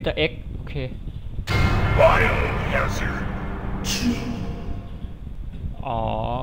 จะ X โอเคอ๋อ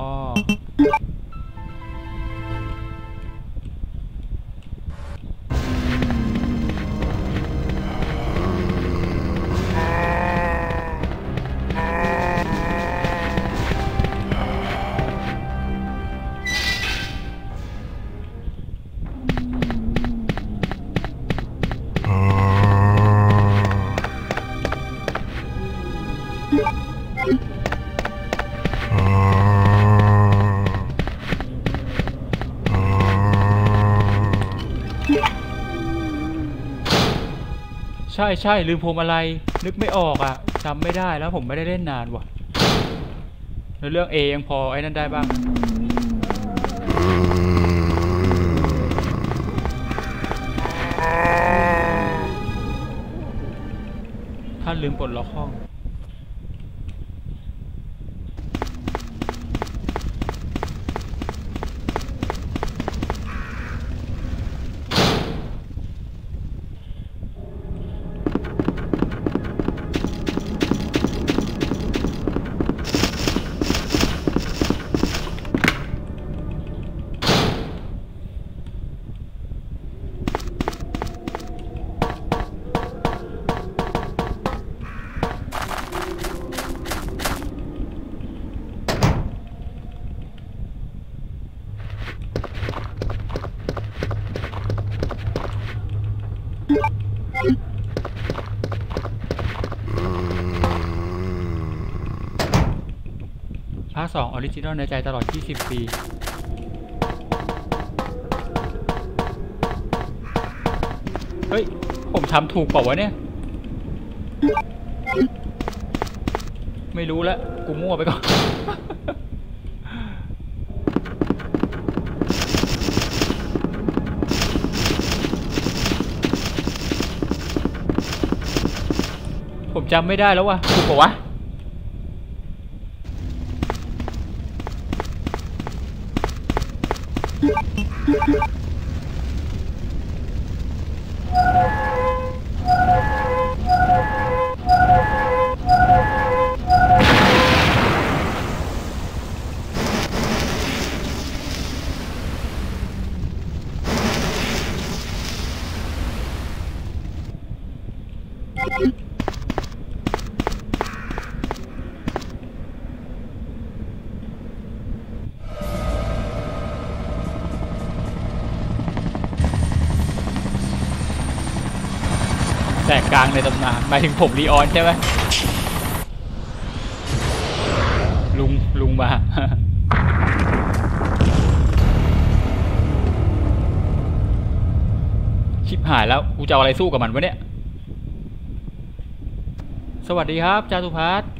ใช่ลืมพวงมาลัยนึกไม่ออกอ่ะจำไม่ได้แล้วผมไม่ได้เล่นนานว่ะในเรื่อง A ยังพอไอ้นั่นได้บ้างท่านลืมปลดล็อกห้องภาค 2ออริจินอลในใจตลอด20 ปีเฮ้ยผมทำถูกเปล่าวะเนี่ยไม่รู้แล้วกูมั่วไปก่อนผมจำไม่ได้แล้วว่ะถูกเปล่าวะแสกกลางในตำนานหมายถึงผมลีออนใช่ไหมลุงมาชิบหายแล้วกูจะเอาอะไรสู้กับมันวะเนี่ยสวัสดีครับจาตุพัฒน์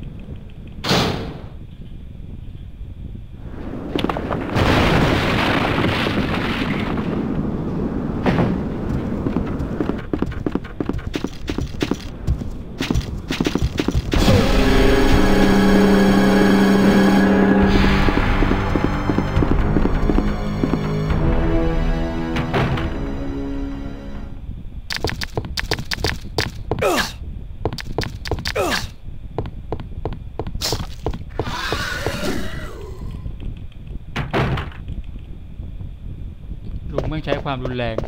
ลุงไม่ใช้ความรุนแรง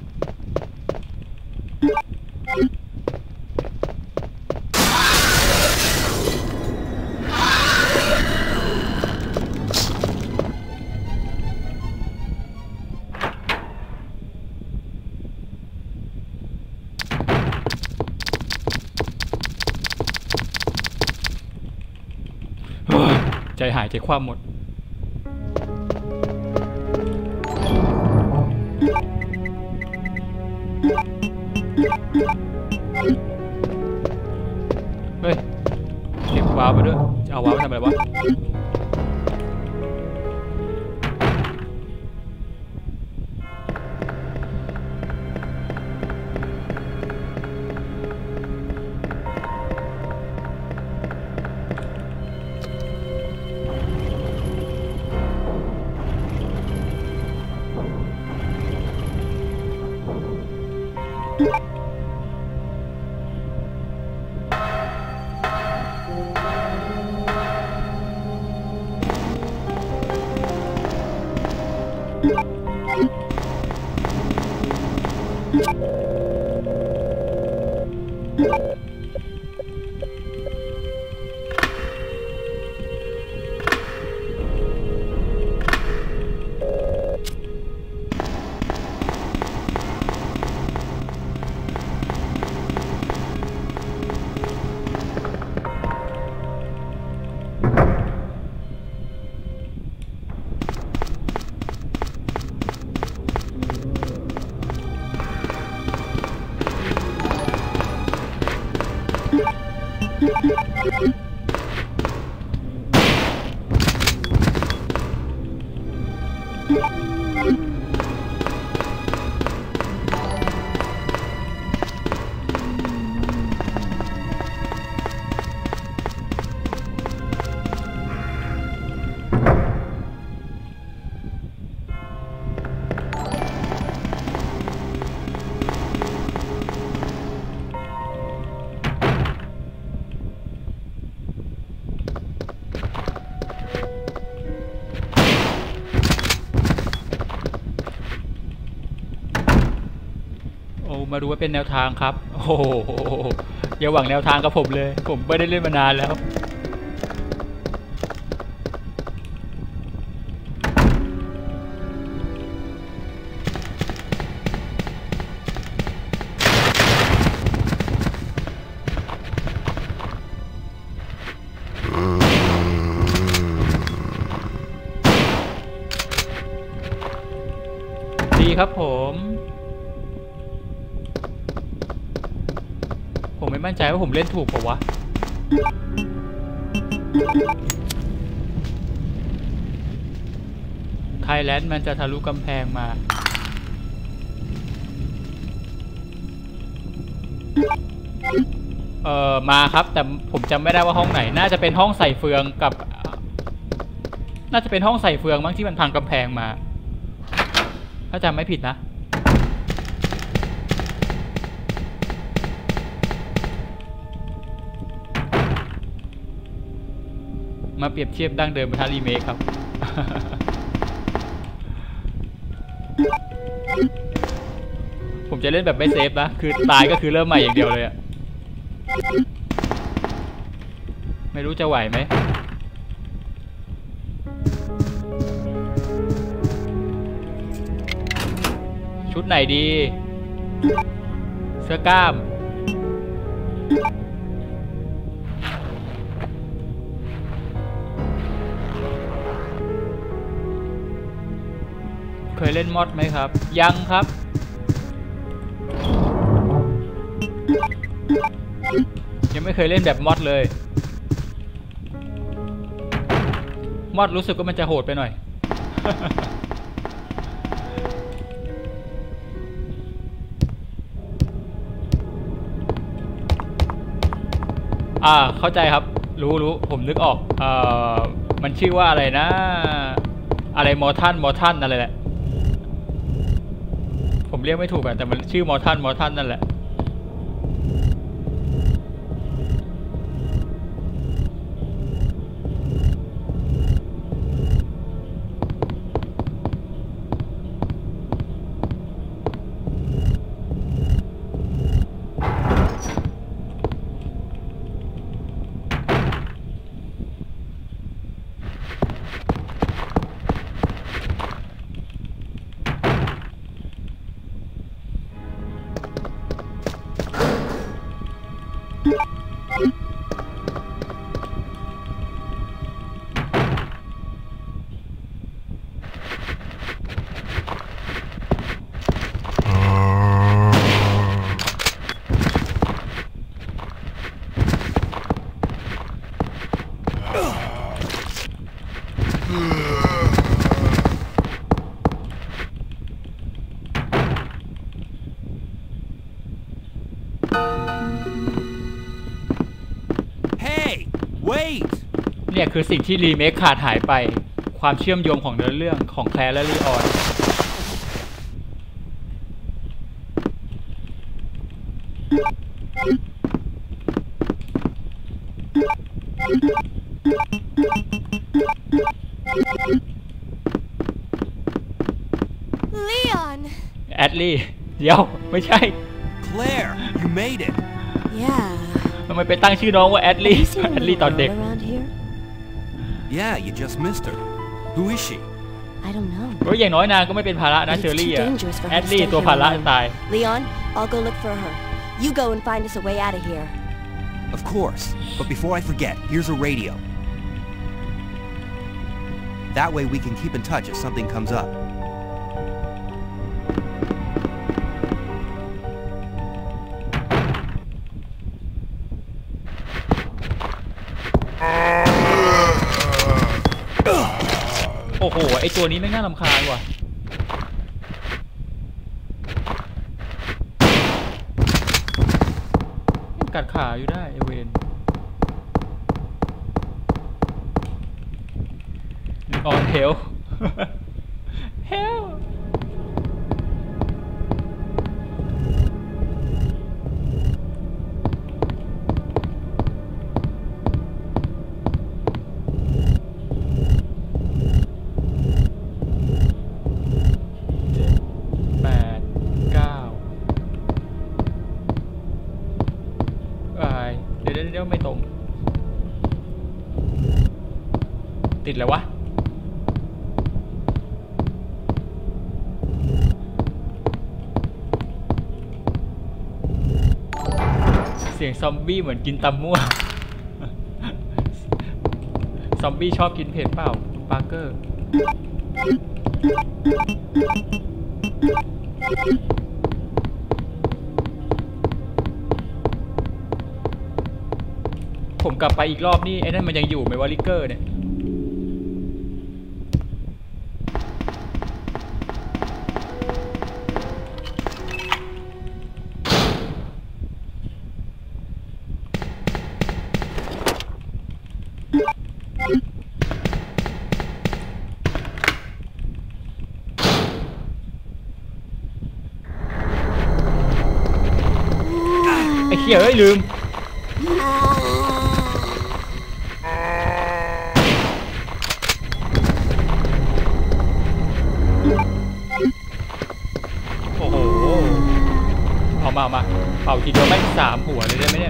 ใจหายใจคว่ำหมดเฮ้ยเก็บวาล์วไปด้วยจะเอาวาล์วไปทำอะไรวะมาดูว่าเป็นแนวทางครับโอ้โหอย่าหวังแนวทางกับผมเลยผมไม่ได้เล่นมานานแล้วดีครับผมไม่มั่นใจว่าผมเล่นถูกเปล่าวะไทยแลนด์มันจะทะลุกำแพงมามาครับแต่ผมจำไม่ได้ว่าห้องไหนน่าจะเป็นห้องใส่เฟืองกับน่าจะเป็นห้องใส่เฟืองมั้งที่มันพังกำแพงมาถ้าจำไม่ผิดนะมาเปรียบเทียบดั้งเดิมกับรีเมคครับ ผมจะเล่นแบบไม่เซฟนะคือตายก็คือเริ่มใหม่อย่างเดียวเลยอะไม่รู้จะไหวไหมชุดไหนดีเสื้อกล้ามเคยเล่นมอดไหมครับยังครับยังไม่เคยเล่นแบบมอดเลยมอดรู้สึกว่ามันจะโหดไปหน่อย เข้าใจครับรู้ผมนึกออกมันชื่อว่าอะไรนะอะไรมอร์ทันอะไรแหละผมเรียกไม่ถูกอะแต่มันชื่อมอร์ทันนั่นแหละเนี่ยคือสิ่งที่รีเมคขาดหายไปความเชื่อมโยงของเนื้อเรื่องของแคลร์และลีออนแอดลี่เดี๋ยวไม่ใช่ Claire you made it Yeah. ทำไมไปตั้งชื่อน้องว่าแอดลี่แอดลี่ตอนเด็ก Around here? Yeah, you just missed her. Who is she? I don't know. โอ้ยอย่างน้อยนางก็ไม่เป็นภาระนะเชอรี่อะแอดลี่ตัวภาระตาย Leon, I'll go look for her. You go and find us a way out of here. Of course. But before I forget, here's a radio. That way we can keep in touch if something comes up. โอ้โหไอตัวนี้ไม่น่ารำคาญว่ะยังกัดขาอยู่ได้ไอเวนออนเฮลเฮลเดี๋ยวไม่ตรงติดแล้ววะเสียงซอมบี้เหมือนกินตำมั่วซอมบี้ชอบกินเผ็ดเปล่าปาร์เกอร์ผมกลับไปอีกรอบนี่ไอ้นั่นมันยังอยู่ไหมวะลิเกอร์เนี่ยไอ้เหี้ยเอ้ยลืมมาเป่าทีเดียวไม่3 หัวเลยได้ไหมเนี่ย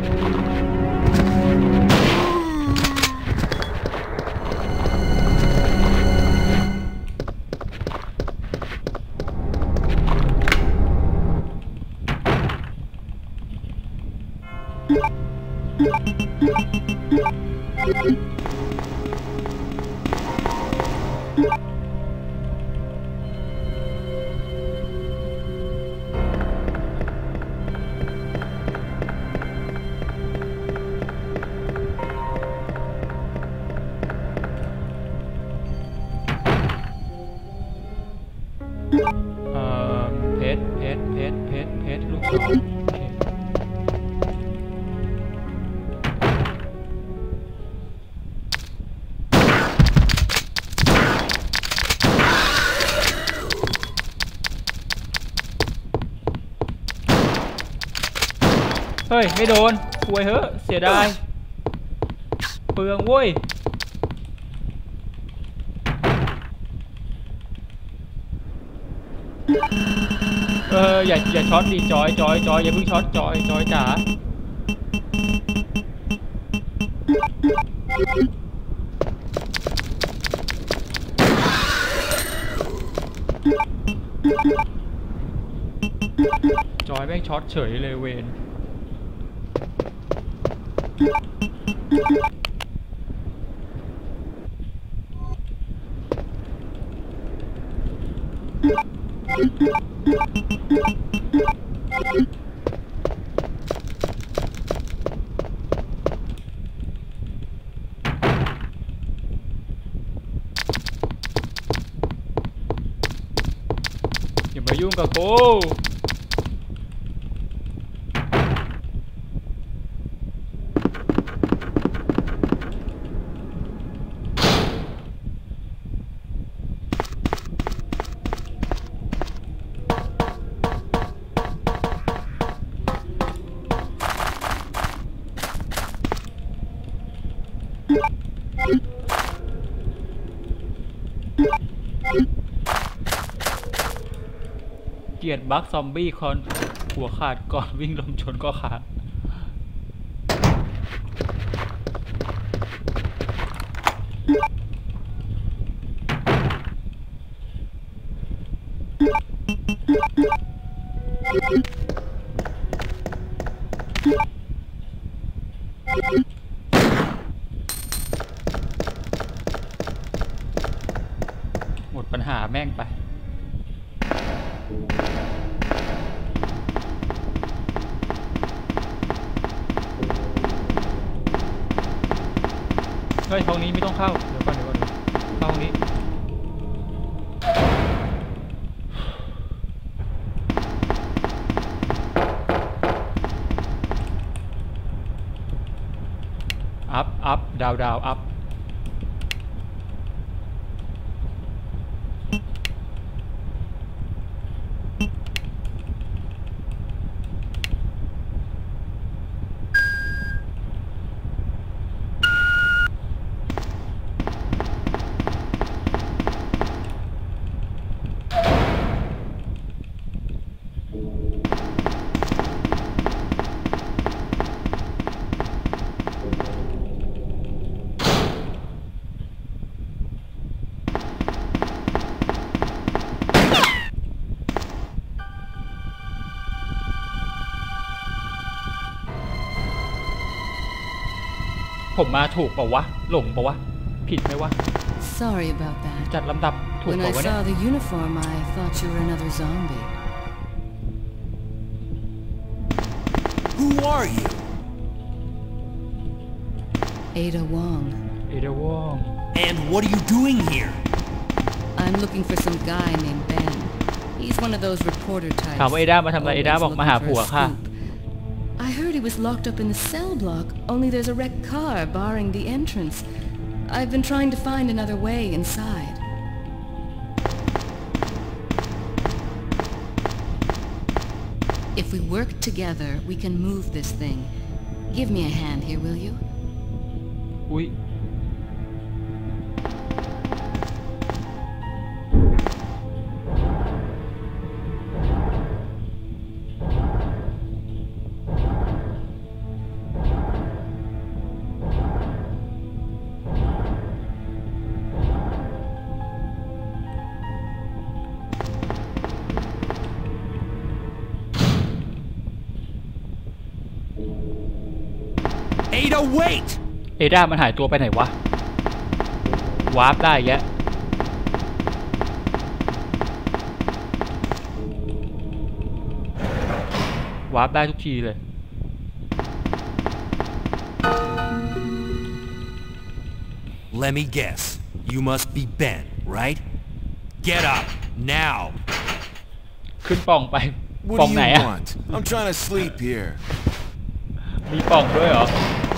เพชรลูกศรเฮ้ยไม่โดนป่วยเหอะเสียดายเปลืองเว้ยอย่าช็อตดิจอยอย่าเพิ่งช็อตจอยจ๋าจอยแม่งช็อตเฉยเลยเวนอย่ามายุ่งกับกูเกลียดบัคซอมบี้คอนหัวขาดก่อนวิ่งลมชนก็ขาดหมดปัญหาแม่งไปเฮ้ยห้องนี้ไม่ต้องเข้าเดี๋ยวก่อนเข้าห้องนี้อัพดาวอัพผมมาถูกเปล่าวะหลงเปล่าวะผิดไหมวะ Sorry about that. จัดลำดับถูก When เปล่า I วะเนี่ย saw the uniform, I thought you were another zombie. Who are you? Ada Wong. เอเดวอง And what are you doing here? I'm looking for some guy named Ben. He's one of those reporter types. ถามว่าเอด้ามาทำอะไรเอด้า always บอกมาหา looking ผัว for a ค่ะ scoop. I heard he was locked up in the cell block, only there's a wrecked car barring the entrance. I've been trying to find another way inside. If we work together, we can move this thing. Give me a hand here, will you? อุ้ย Ada, wait! เอด้ามันหายตัวไปไหนวะวาร์ปได้แยะวาร์ปได้ทุกทีเลย Let me guess. You must be Ben, right? Get up, now! ขึ้นป่องไป What ป่อง do ไหน you อะ want? I'm trying to sleep here. มีป่องด้วยเหรอ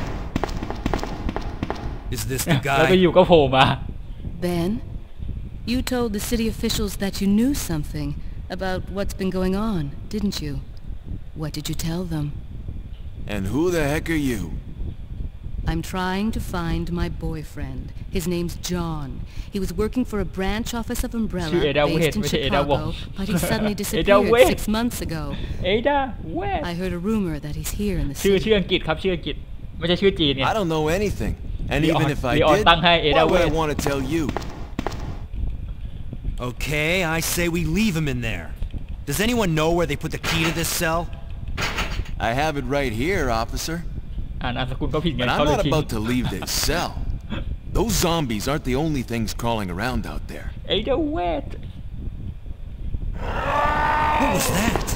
Is this the แล้วไปอ guy? ยู่ก็โผล่มา Ben, you told the city officials that you knew something about what's been going on, didn't you? What did you tell them? And who the heck are you? I'm trying to find my boyfriend. His name's John. He was working for a branch office of Umbrella ชื่อเอด้าเวท based in ไม่ใช่เอด้าวง Chicago, but he suddenly เอด้า disappeared เวท 6 months ago. เอด้าเวท I heard a rumor that he's here in the ชื่อ city. อังกฤษครับชื่ออังกฤษไม่ใช่ชื่อจีนเนี่ย I don't know anything. And Leon- even if I Leon did, Tăng hay Ada why would I West? want to tell you? Okay, I say we leave him in there. Does anyone know where they put the key to this cell? I have it right here, officer. อ่านนามสกุลก็ผิดไง But เขา I'm เลย not ทิ้ง about to leave this cell. Those zombies aren't the only things crawling around out there. เอด้าเวท What was that?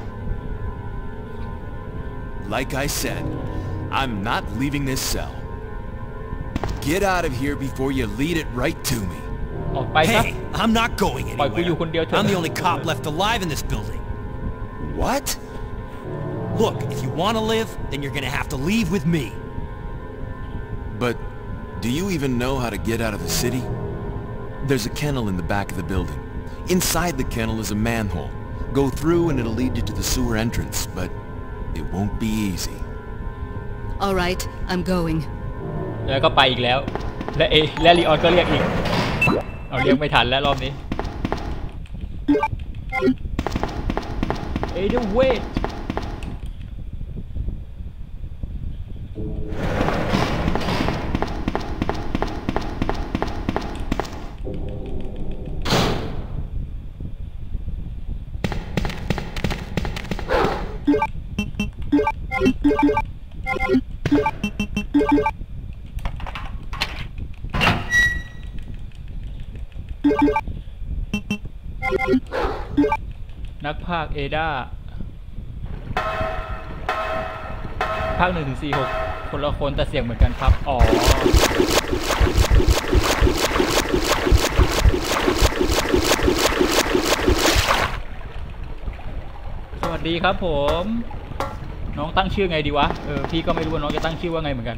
Like I said, I'm not leaving this cell. Get out of here before you lead it right to me. ออกไปซะ Hey, I'm not going ปล่อยกูอยู่คนเดียวเถ anywhere. อะ I'm the only cop left alive in this building. What? Look, if you want to live, then you're gonna have to leave with me. But do you even know how to get out of the city? There's a kennel in the back of the building. Inside the kennel is a manhole. Go through and it'll lead you to the sewer entrance, but it won't be easy. All right, I'm going. แล้วก็ไปอีกแล้ว และลีออนก็เรียกอีก เอาเรียกไม่ทันแล้วรอบนี้เอเดเวทภาคเอดาภาค1-4-6คนละคนแต่เสียงเหมือนกันครับอ๋อสวัสดีครับผมน้องตั้งชื่อไงดีวะพี่ก็ไม่รู้ว่าน้องจะตั้งชื่อว่าไงเหมือนกัน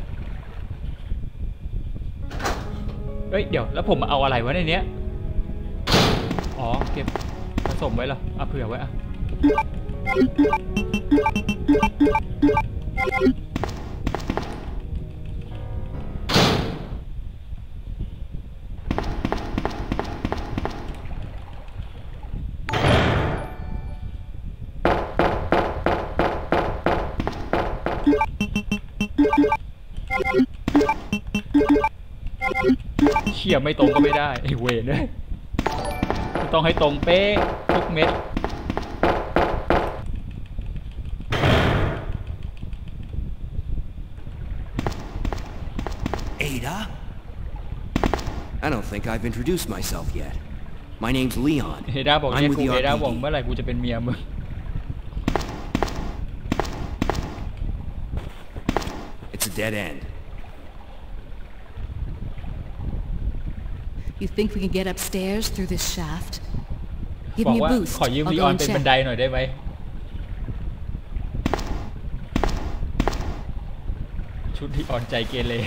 เฮ้ยเดี๋ยวแล้วผมเอาอะไรวะในเนี้ยอ๋อเก็บผสมไว้เหรอเผื่อไว้เชี่ยไม่ตรงก็ไม่ได้ไอ้เวรเลยต้องให้ตรงเป๊ะทุกเม็ด Ada? I don't think I've introduced myself yet. My name's Leon. เอดาบอกเนี่ยกูเอดาบอกเมื่อไหร่กูจะเป็นเมียมึง It's a dead end. You think we can get upstairs through this shaft? Give บอก me a ว่า boost. ขอยืม I'll ลีอ go อน and เป็นบันได check. หน่อยได้ไหมชุดลีออนใจเกเร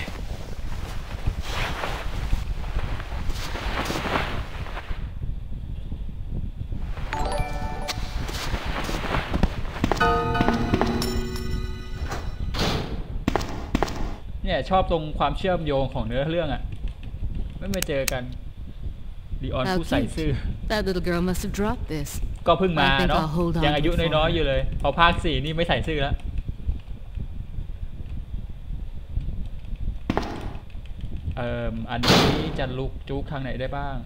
เนี่ยชอบตรงความเชื่อมโยงของเนื้อเรื่องอ่ะไม่มาเจอกันลีออน How ผู้ใส่ cute. ซื่อ That little girl must have dropped this. ก็เพิ่งมา I think เนาะ I'll hold on ยังอายุ before น้อยๆอยู่เลยพอภาค 4นี่ไม่ใส่ซื่อแล้วอันนี้จะลุกจุกทางไหนได้บ้าง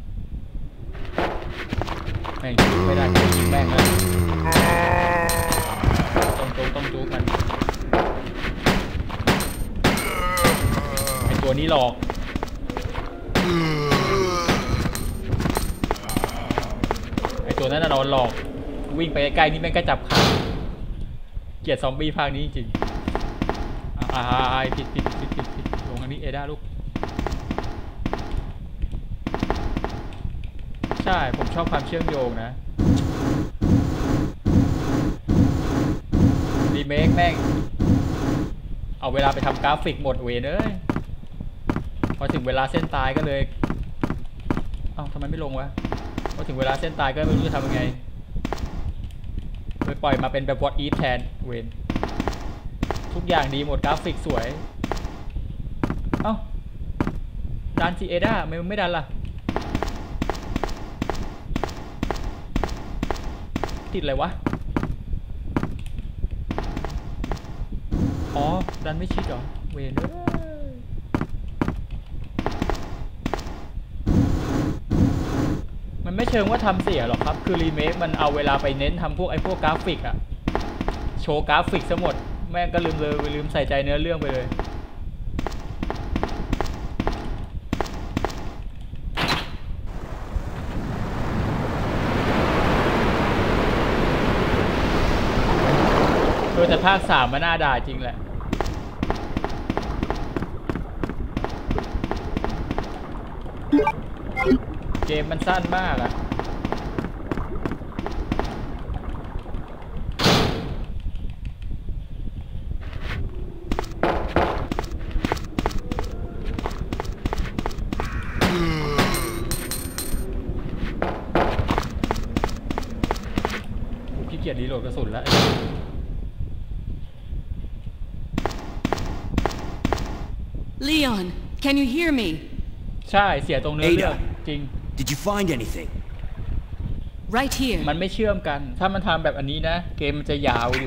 แม่งจุกไม่ได้ยิงแม่งเลยต้องจุกมันไอตัวนี้หลอกไอตัวนั้นน่ะนอนหลอกวิ่งไปใกล้ๆนี่แม่งก็จับขาเกลียดซอมบี้ภาคนี้จริงผิดลงอันนี้เอด้าลูกใช่ผมชอบความเชื่อมโยงนะรีเมคแม่งเอาเวลาไปทำกราฟิกหมดเวรเลยพอถึงเวลาเส้นตายก็เลยเอ้าทำไมไม่ลงวะพอถึงเวลาเส้นตายก็ไม่รู้จะทำยังไงเลยปล่อยมาเป็นแบบ what if แทนเวรทุกอย่างดีหมดกราฟิกสวยเอ้าดันซีเอด้าไม่ดันล่ะติดอะไรวะอ๋อดันไม่ชิดเหรอเวนมันไม่เชิงว่าทำเสียหรอกครับคือรีเมคมันเอาเวลาไปเน้นทำพวกกราฟิกอะโชว์กราฟิกซะหมดแม่งก็ลืมใส่ใจเนื้อเรื่องไปเลยแต่ภาค 3มันน่าด่าจริงแหละเกมมันสั้นมากอะขี้เกียจรีโหลดกระสุนแล้ว Leon, can you hear me? ใช่เสียตรงเนื้อเรื่องจริง Did you find anything? Right here. มันไม่เชื่อมกันถ้ามันทำแบบอันนี้นะเกมมันจะยาวอยู่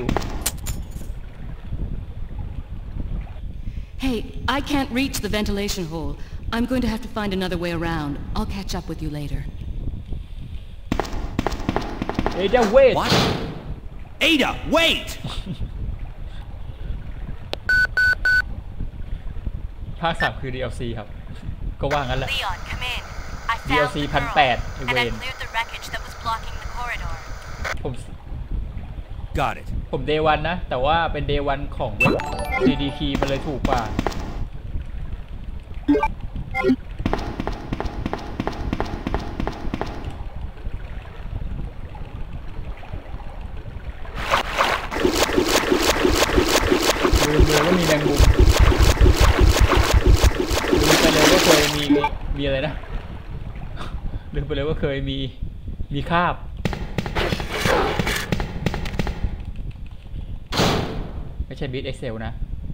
Hey, I can't reach the ventilation hole. I'm going to have to find another way around. I'll catch up with you later. Ada wait What? Ada, wait! ภาค 3 คือ DLC ครับก็ว่างั้นแหละ Leon, come in. I found DLC the girl, 1,800 and I cleared the wreckage that was blocking the corridor. ผม Got it. ผม Day 1 นะแต่ว่าเป็น Day 1 ของเว็บ CD Key มันเลยถูกกว่าลืมเลยว่ามีแมงมุมลืมไปเลยว่าเคยมีอะไรนะลืมไปเลยว่าเคยมีคาบไม่ใช่บิท Excel นะ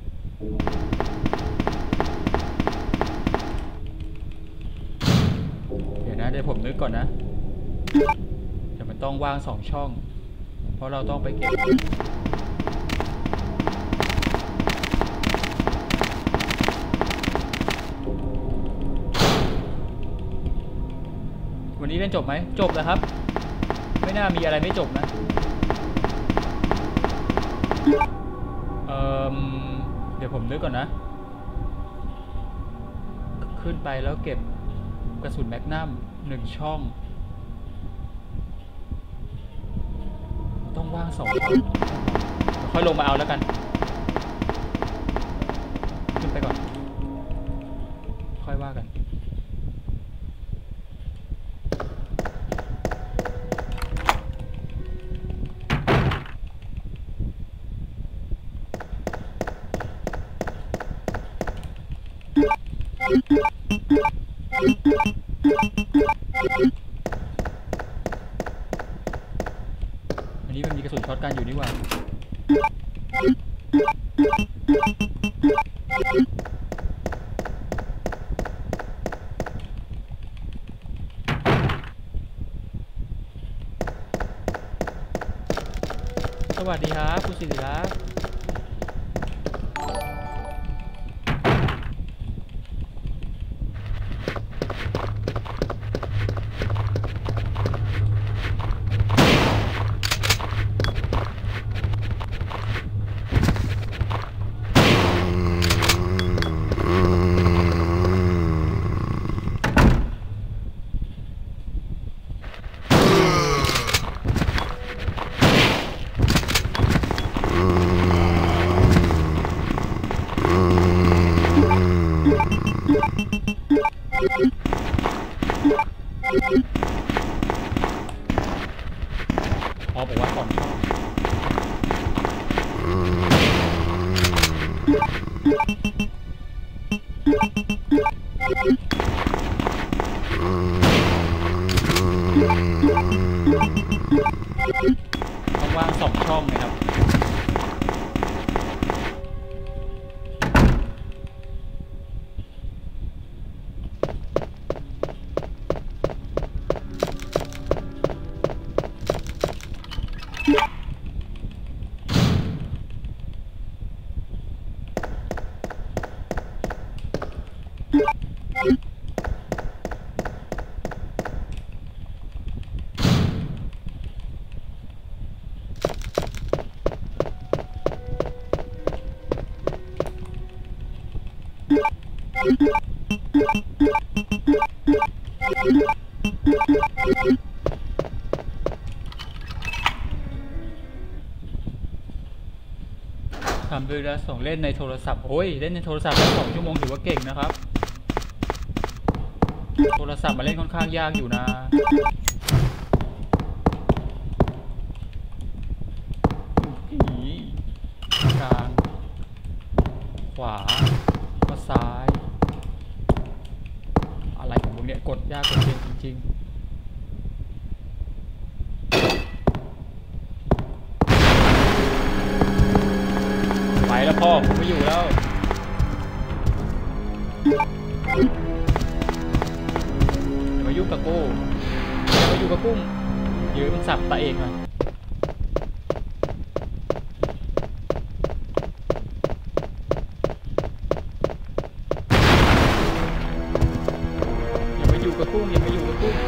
เดี๋ยวนะเดี๋ยวผมนึกก่อนนะเดี๋ยวมันต้องว่าง2 ช่องเพราะเราต้องไปเก็บวันนี้เล่นจบไหมจบแล้วครับไม่น่ามีอะไรไม่จบนะเดี๋ยวผมนึกก่อนนะขึ้นไปแล้วเก็บกระสุนแมกนัม1 ช่องต้องว่าง2 ช่องค่อยลงมาเอาแล้วกันขึ้นไปก่อนค่อยว่ากันอันนี้มันมีกระสุนช็อตกันอยู่นี่หว่าสวัสดีครับคุณศิริรักษ์บอกว่าก่อนช่องต้องว่าง2 ช่องนะครับทำด้วยแล้วส่งเล่นในโทรศัพท์โอ้ยเล่นในโทรศัพท์ได้2 ชั่วโมงถือว่าเก่งนะครับโทรศัพท์มาเล่นค่อนข้างยากอยู่นะกลางขวาก็ซ้ายอะไรของมึงเนี่ยกดยากกดเก่งจริงๆไปแล้วพ่อผมไม่อยู่แล้วอย่ามายุ่งกับกูอย่ามาอยู่กับกุ้งยืมสับตาเอกหน่อยอย่ามาอยู่กับกุ้งอย่ามาอยู่กับกุ้ง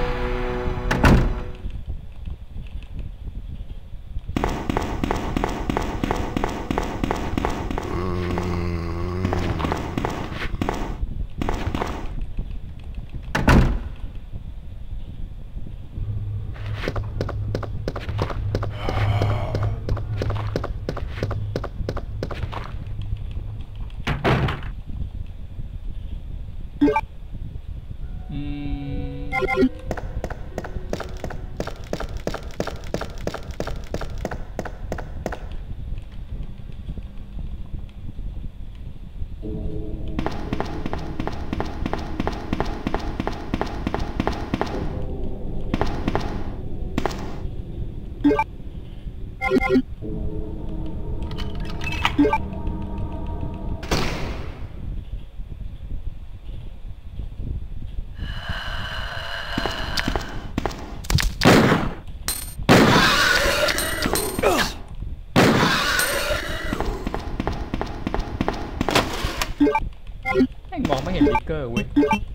มองไม่เห็นลิกเกอร์เว้ย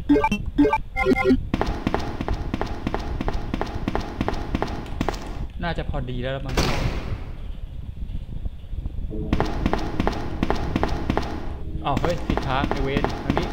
น่าจะพอดีแล้วมั้งอ้าวเฮ้ยผิดทางไอเวนทางนี้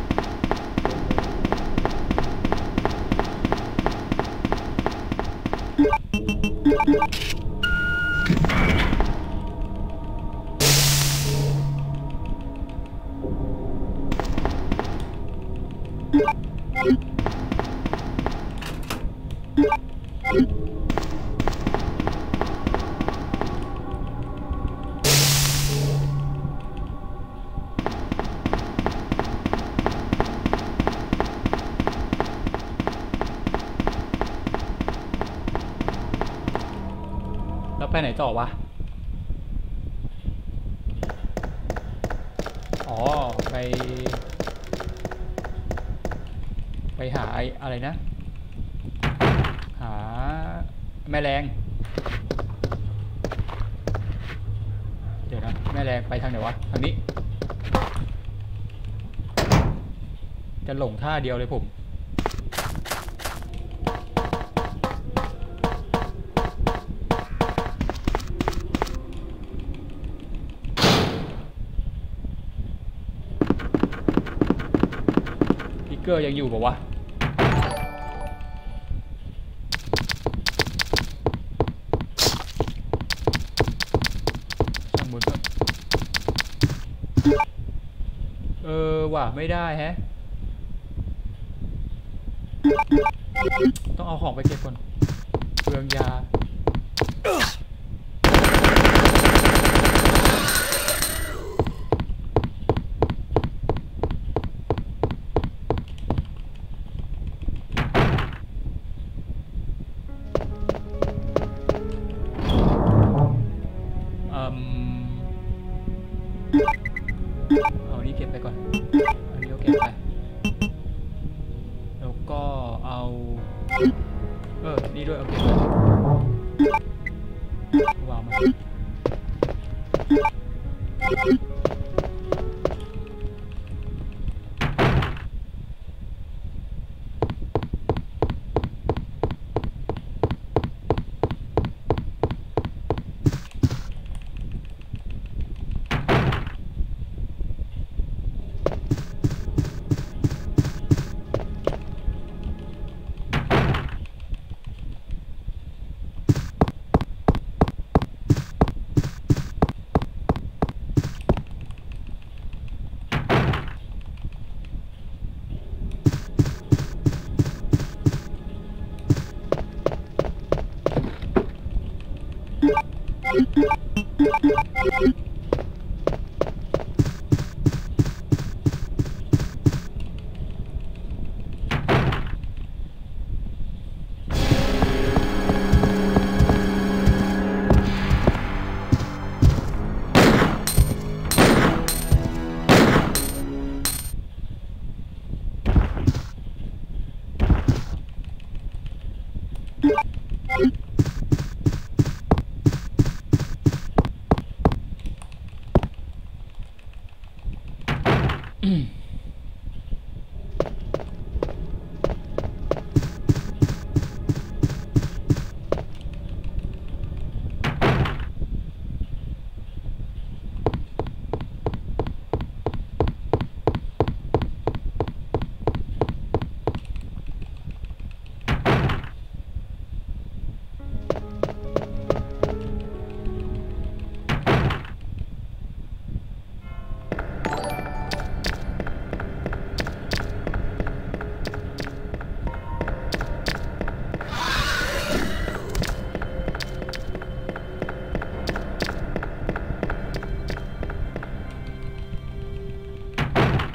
แล้วไปไหนต่อวะอ๋อไปหาอะไรนะหาแม่แรงเดี๋ยวนะแม่แรงไปทางไหนวะทางนี้จะหลงท่าเดียวเลยผมพิกเกอร์ยังอยู่ป่าวะว่ะไม่ได้แฮะต้องเอาของไปเก็บก่อนเปลืองยาเอานี้เก็บไปก่อนอันนี้เราเก็บไปแล้วก็เอานี่ด้วยเอาเก็บไปวางมา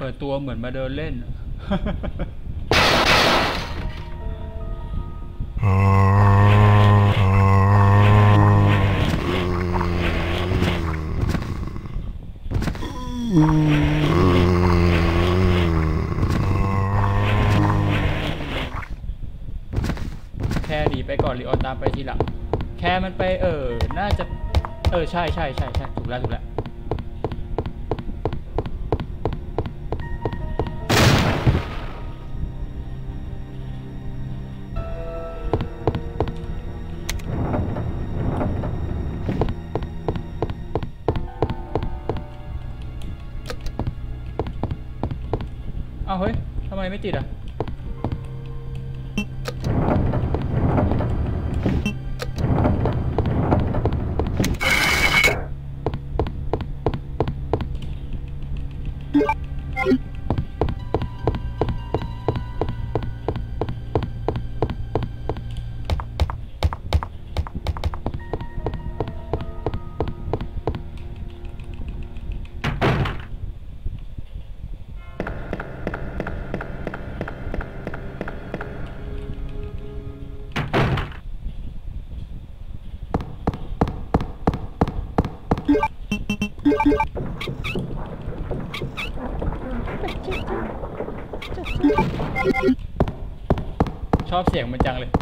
ปิดตัวเหมือนมาเดินเล่น แค่หนีไปก่อนลีออนตามไปทีหลังแค่มันไปน่าจะใช่ถูกแล้วเอาเฮ้ยทำไมไม่ติดอ่ะชอบเสียงมันจังเลย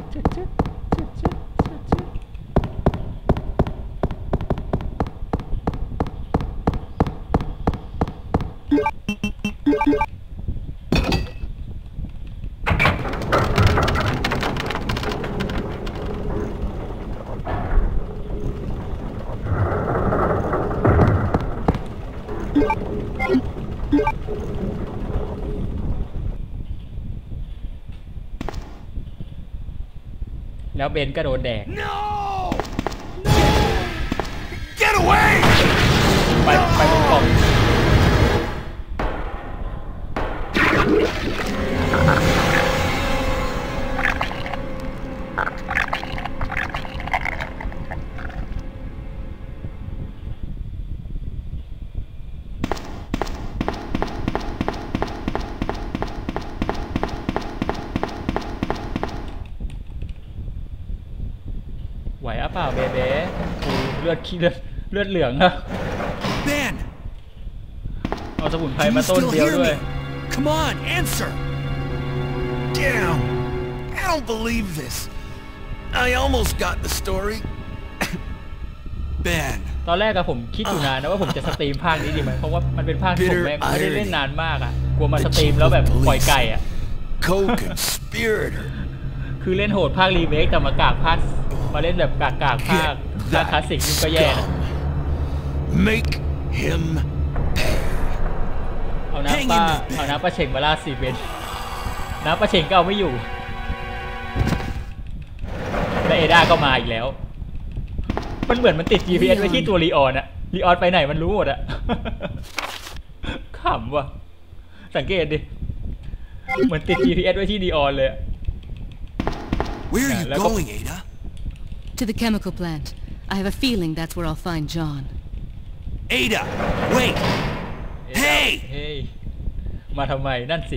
แล้วเบนก็โดนแดก No! Get away! ไปตรงกล่องไหวอ่ะเปล่าเบเบ้เลือดขี้เลือดเหลืองอะ Ben! เอาสมุนไพรมาต้นเดียวด้วย Come on, answer! Damn! I don't believe this. I almost got the story. Ben. ตอนแรกอะผมคิดอยู่นานนะว่าผมจะสตรีมภาคนี้ดีไหมเพราะว่ามันเป็นภาคที่ผมไม่ได้เล่นนานมากอะกลัวมาสตรีมแล้วแบบปล่อยไก่อะ Co-conspirator. คือเล่นโหดภาครีเมคแต่มากากภาคมาเล่นแบบกากภาคคลาสสิกนี่ก็แย่นะ Make him pay. เอาน้ำปลาเฉ่งมาล่าสีเบนน้ำปลาเฉ่งก็เอาไม่อยู่และเอด้าก็มาอีกแล้วมันเหมือนมันติด GPS ไว้ที่ตัวลีออนอะลีออนไปไหนมันรู้หมดอะ ขำว่ะสังเกตดิเหมือนติด GPS ไว้ที่ลีออนเลย Where are you going, Ada? To the chemical plant. I have a feeling that's where I'll find John. Ada! Wait! Hey! เฮ้ยมาทำไมนั่นสิ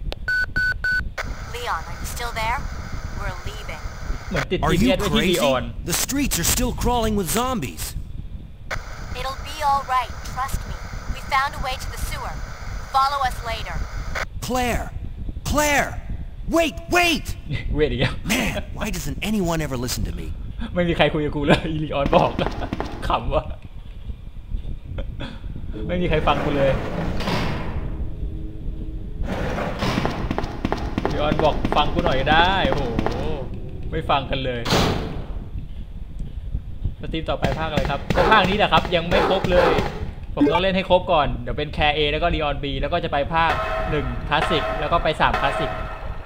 Leon, are you still there? We're leaving. เหมือนติด Are you GPS ไว้ที่ลีอ crazy? อน The streets are still crawling with zombies. It'll be all right. Trust me. We found a way to the sewer. Follow us later. Claire! Claire! Wait! Wait! เวทอีกแล้ว Man, why doesn't anyone ever listen to me? ไม่มีใครคุยกับกูเลยอีลีออนบอก ขำว่ะไม่มีใครฟังกูเลยลีออนบอกฟังกูหน่อยก็ได้โอ้โหไม่ฟังกันเลยสตรีมต่อไปภาคอะไรครับก็ภาคนี้นะครับยังไม่ครบเลยผมต้องเล่นให้ครบก่อนเดี๋ยวเป็นแคร์ A แล้วก็ลีออน B แล้วก็จะไปภาค1คลาสสิกแล้วก็ไป3คลาสสิก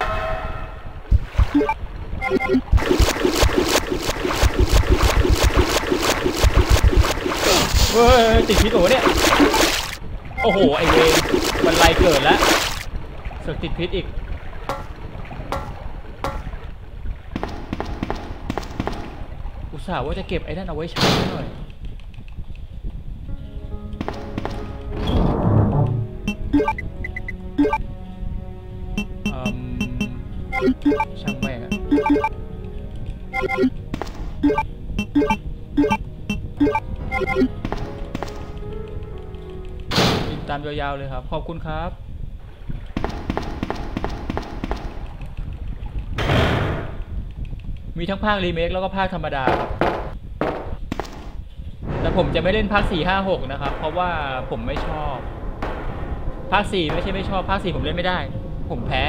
เฮ้ยติดพิษโอ้เนี่ยโอ้โหไอเวรมันไล่เกิดแล้วเสือกติดพิษอีกอุตส่าห์ว่าจะเก็บไอ้นั่นเอาไว้ใช้หน่อยยาวๆเลยครับขอบคุณครับมีทั้งภาครีเมคแล้วก็ภาคธรรมดาครับแต่ผมจะไม่เล่นภาค4 5 6นะครับเพราะว่าผมไม่ชอบภาค4ไม่ใช่ไม่ชอบภาค4ผมเล่นไม่ได้ผมแพ้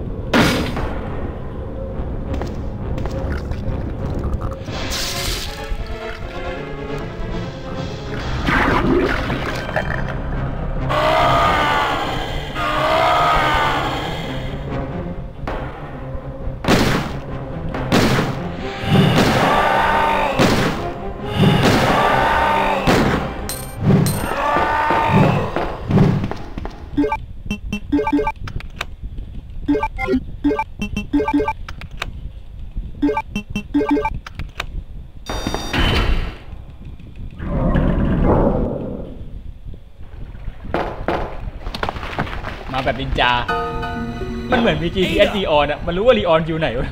มาแบบนินจามันเหมือนมี GPS ลีออนอะมันรู้ว่าลีออนอยู่ไหนวะ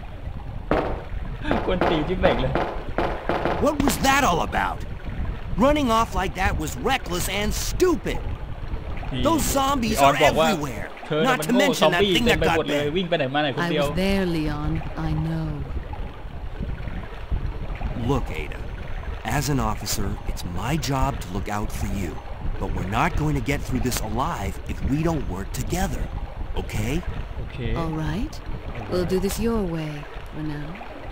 กวนตีจิ๊บเบกเลย What was that all about? Running off like that was reckless and stupid. Those zombies are everywhere. Not to mention that thing that got bit. วิ่งไปไหนมาไหนคน I เดียว was there, Leon. I know. Look, Ada. As an officer, it's my job to look out for you. But we're not going to get through this alive if we don't work together. Okay? Okay. All right. We'll do this your way for now.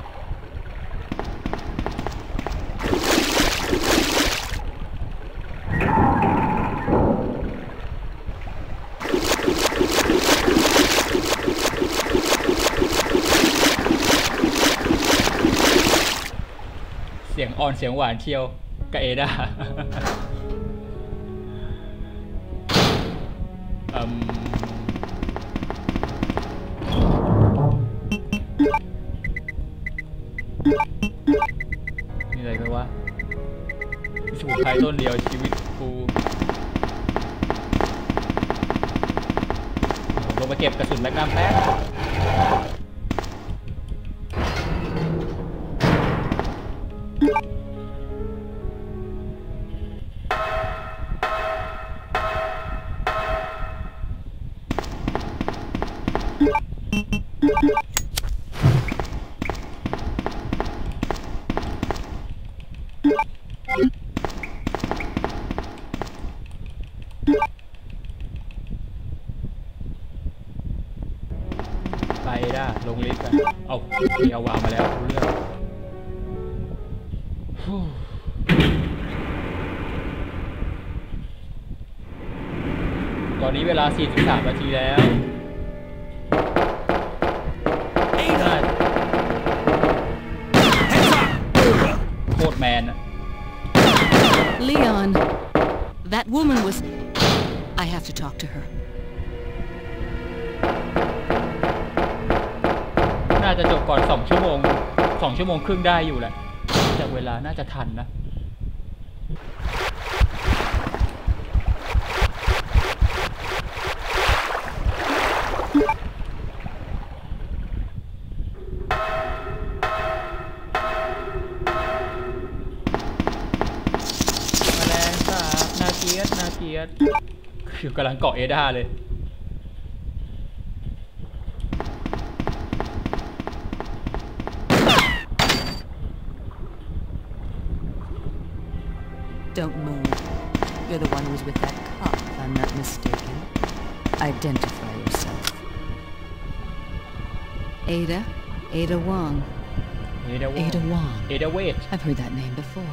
เสียงอ่อนเสียงหวานเชียวกับเอดานี่อะไรกันวะสมุนไพรต้นเดียวชีวิตกูลงไปเก็บกระสุนแมกนัมแป๊บไปได้ลงลิฟต์กันเอาวางมาแล้วรู้เรื่องตอนนี้เวลา43 นาทีแล้วโคตรแมนอะ Leon, that woman was... I have to talk to her. น่าจะจบก่อน2 ชั่วโมง 2 ชั่วโมงครึ่งได้อยู่แหละแต่เวลาน่าจะทันนะแมลงสาบนาเกียรติคือกำลังเกาะเอดาเลย Don't move. You're the one who was with that cop, if I'm not mistaken. Identify yourself. Ada? Ada Wong. Ada Wong. Ada Wade. I've heard that name before.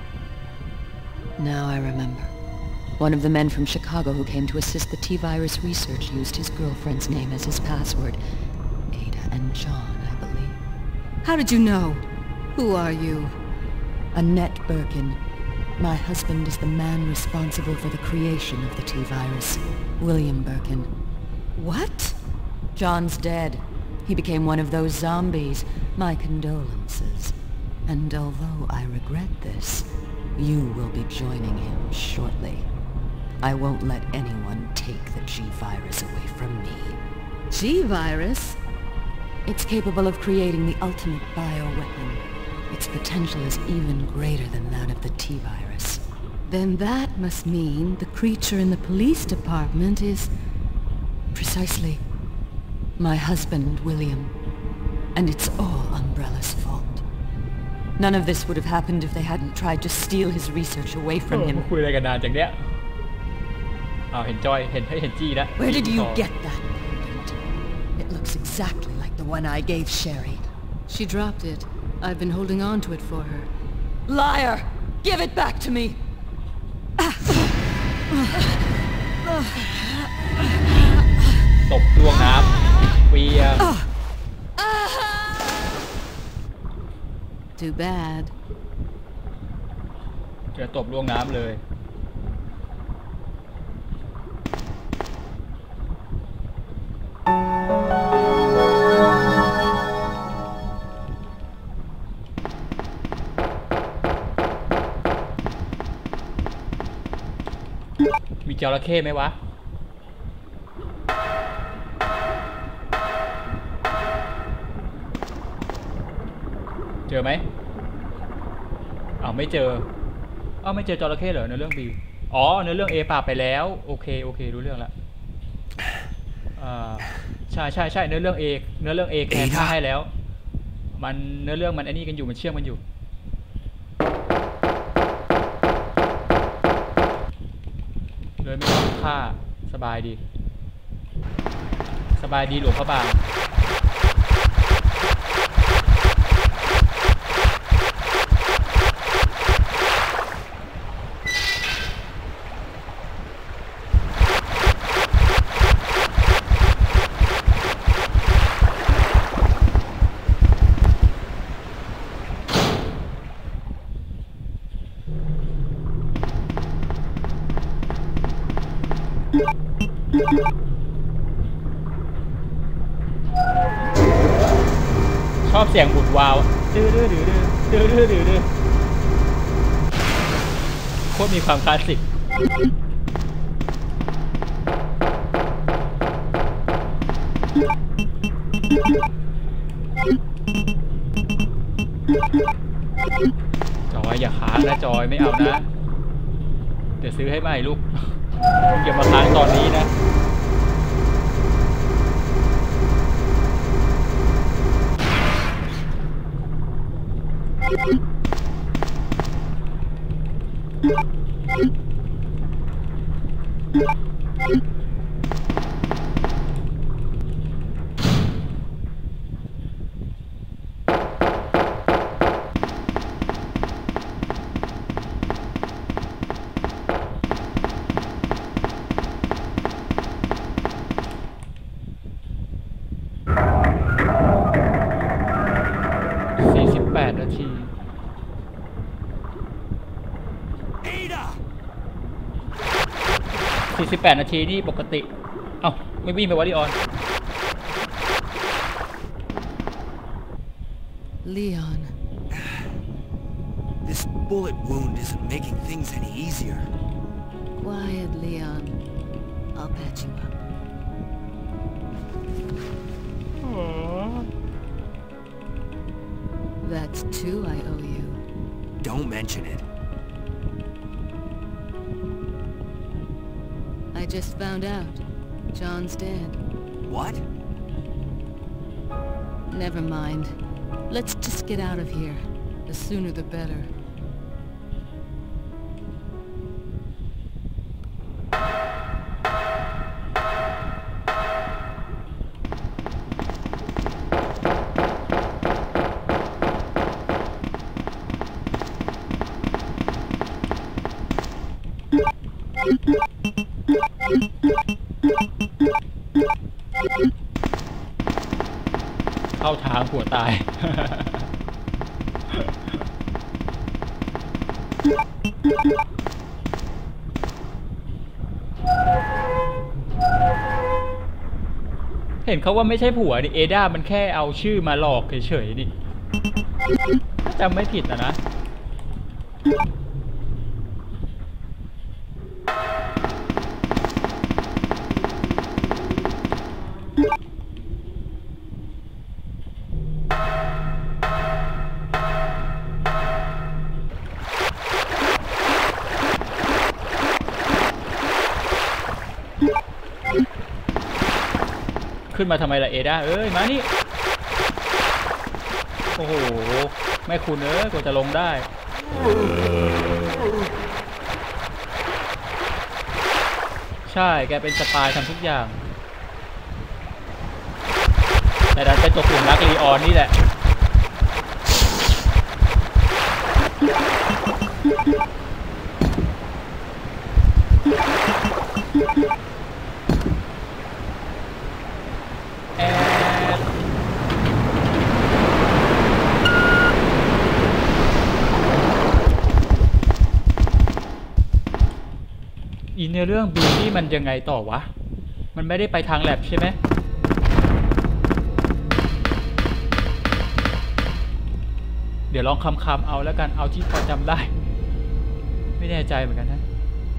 Now I remember. One of the men from Chicago who came to assist the T-virus research used his girlfriend's name as his password. Ada and John, I believe. How did you know? Who are you? Annette Birkin. My husband is the man responsible for the creation of the T-virus, William Birkin. What? John's dead. He became one of those zombies. My condolences. And although I regret this, you will be joining him shortly. I won't let anyone take the G-virus away from me. G-virus? It's capable of creating the ultimate bioweapon. Its potential is even greater than that of the T-virus. Then that must mean the creature in the police department is precisely my husband, William. And it's all Umbrella's fault. None of this would have happened if they hadn't tried to steal his research away from him. คุยอะไรกันนานจังเนี่ยเห็นจอยเห็นจี้แล้ว Where did you get that pendant? It looks exactly like the one I gave Sherry. She dropped it. I've been holding on to it for her. Liar! Give it back to me! ตบดวงน้ำเวีย Too bad. จะตบดวงน้ำเลยมีจระเข้ไหมวะเจอไหมไม่เจอไม่เจอจระเข้เหรอในเรื่อง B ในเรื่อง A ปราบไปแล้วโอเครู้เรื่องละใช่เนื้อเรื่อง A แคร์ฆ่าให้แล้วมันเนื้อเรื่องมันไอ้นี่กันอยู่มันเชื่อมกันอยู่เลยไม่ต้องฆ่าสบายดีหลวงพระบางชอบเสียงบุดวาวดื้อโคตรมีความคลาสสิกจอยอย่าค้างนะจอยไม่เอานะเดี๋ยวซื้อให้ใหม่ลูกอย่ามาค้างตอนนี้นะ48 นาที48 นาทีนี่ปกติไม่วิ่งไปวอลลีออน Leon. This bullet wound isn't making things any easier. Quiet, Leon. I'll patch you up. That's 2 I owe you. Don't mention it. I just found out. John's dead. What? Never mind. Let's just get out of here. The sooner the better. เข้าทางหัวตาย เห็นเขาว่าไม่ใช่ผัวดิเอด้ามันแค่เอาชื่อมาหลอกเฉยๆดิจำไม่ผิดนะขึ้นมาทำไมล่ะเอด้าเอ้ยมานี่โอ้โหแม่คุณกว่าจะลงได้ใช่แกเป็นสปายทำทุกอย่างแต่ดันเป็นตัวกลุ่มรักลีออนนี่แหละในเรื่องบีนี่มันยังไงต่อวะมันไม่ได้ไปทางแลบใช่ไหมเดี๋ยวลองคำเอาแล้วกันเอาที่พอจำได้ไม่แน่ใจเหมือนกันนะ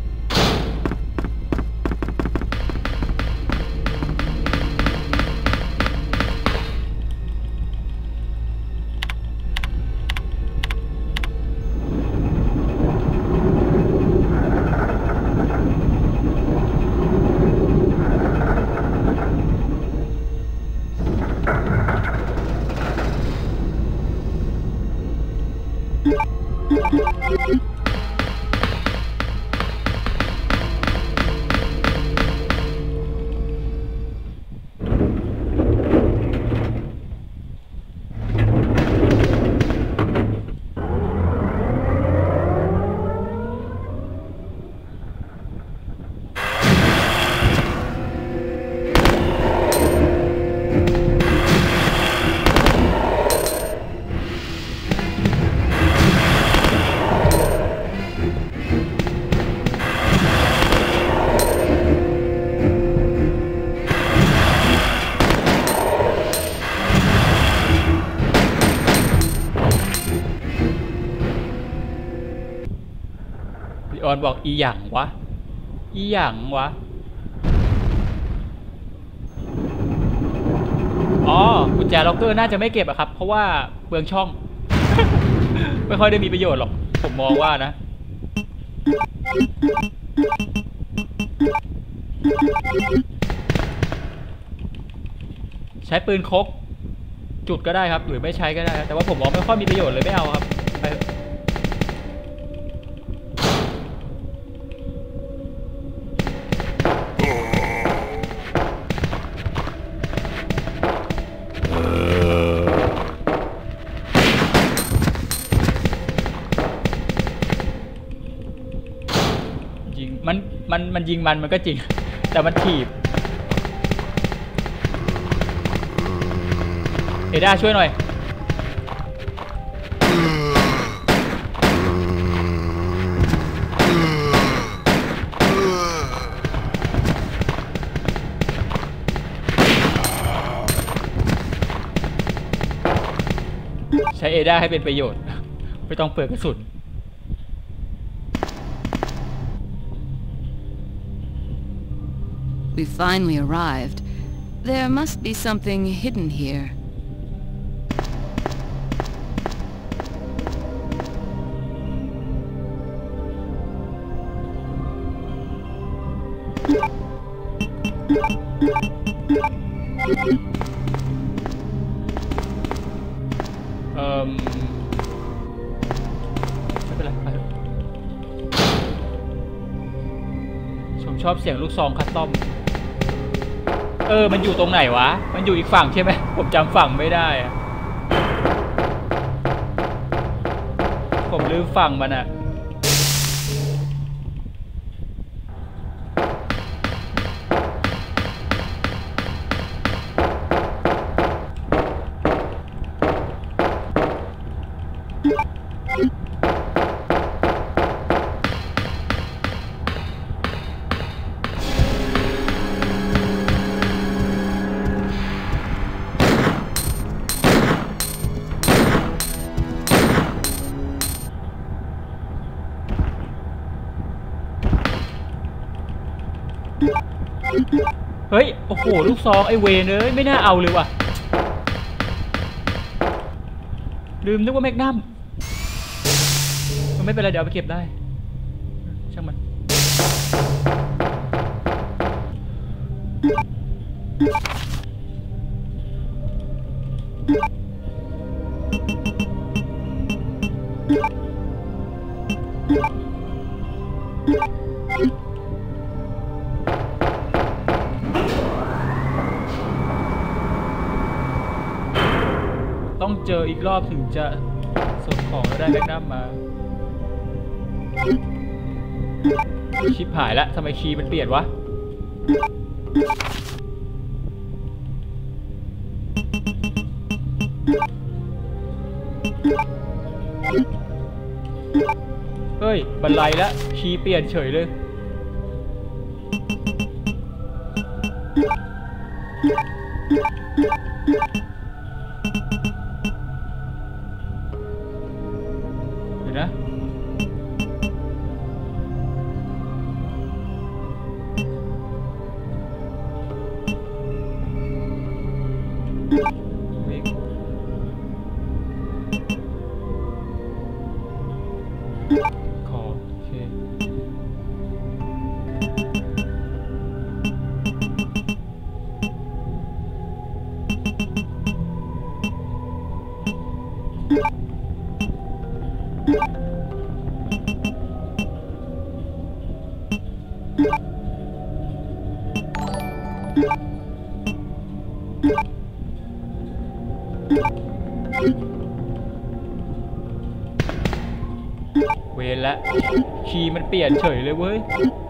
ออนบอกอีหยังวะอีหยังวะอ๋อกุญแจล็อกเกอร์น่าจะไม่เก็บอะครับเพราะว่าเปลืองช่อง ไม่ค่อยได้มีประโยชน์หรอกผมมองว่านะใช้ปืนคกจุดก็ได้ครับหรือไม่ใช้ก็ได้แต่ว่าผมมองไม่ค่อยมีประโยชน์เลยไม่เอาครับไปมันยิงมันก็จริงแต่มันถีบเอด้าช่วยหน่อยใช้เอด้าให้เป็นประโยชน์ไม่ต้องเปลืองกระสุน We finally arrived. There must be something hidden here. ไม่เป็นไรไปชอบเสียงลูกซองคัสตอมมันอยู่ตรงไหนวะมันอยู่อีกฝั่งใช่ไหมผมจำฝั่งไม่ได้อะผมลืมฝั่งมันอะเฮ้ยโอ้โหลูกซองไอเวนเลยไม่น่าเอาเลยว่ะลืมนึกว่าแมกนัมมันไม่เป็นไรเดี๋ยวเอาไปเก็บได้ช่างมันต้องเจออีกรอบถึงจะส่งของแล้วได้แม็กนัมมาชิบหายแล้วทำไมคีย์มันเปลี่ยนวะเฮ้ยบันไลแล้วคีย์เปลี่ยนเฉยเลยเดี๋ยวนะขอโอเคเวรละคีย์มันเปลี่ยนเฉยเลยเว้ย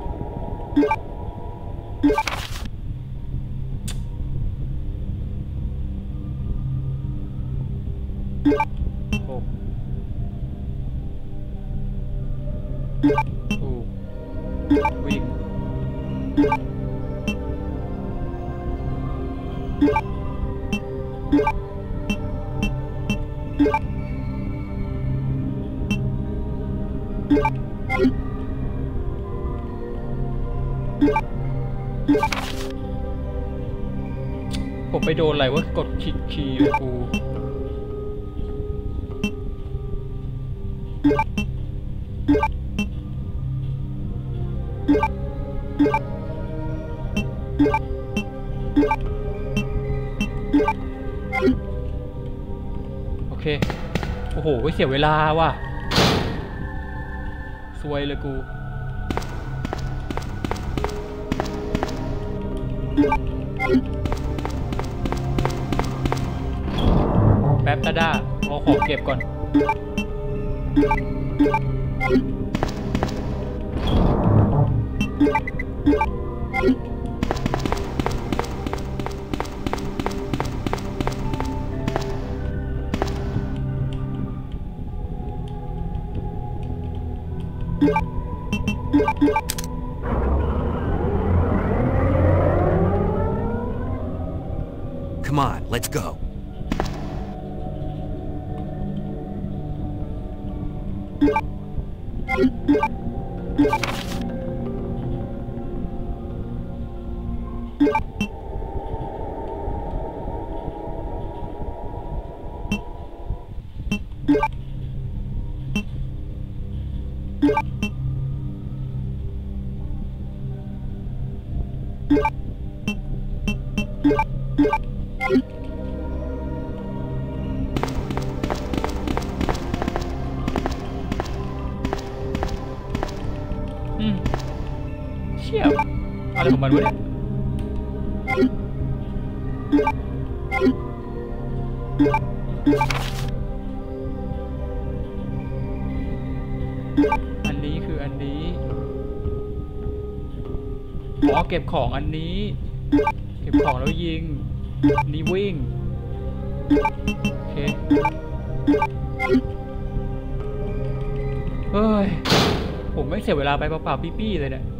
วิ่งผมไปโดนอะไรวะกดคลิกคีย์เลยกูโอเคโอ้โหเสียเวลาว่ะซวยเลยกูแป๊บตาด้าเอาของเก็บก่อน Come on, let's go. เชี่ยอะไรของมันวะเนี่ยอันนี้คืออันนี้อ๋อเก็บของอันนี้เก็บของแล้วยิงนี่วิ่งโอเคเฮ้ยผมไม่เสียเวลาไปเปล่าๆปี้ๆเลยเนี่ย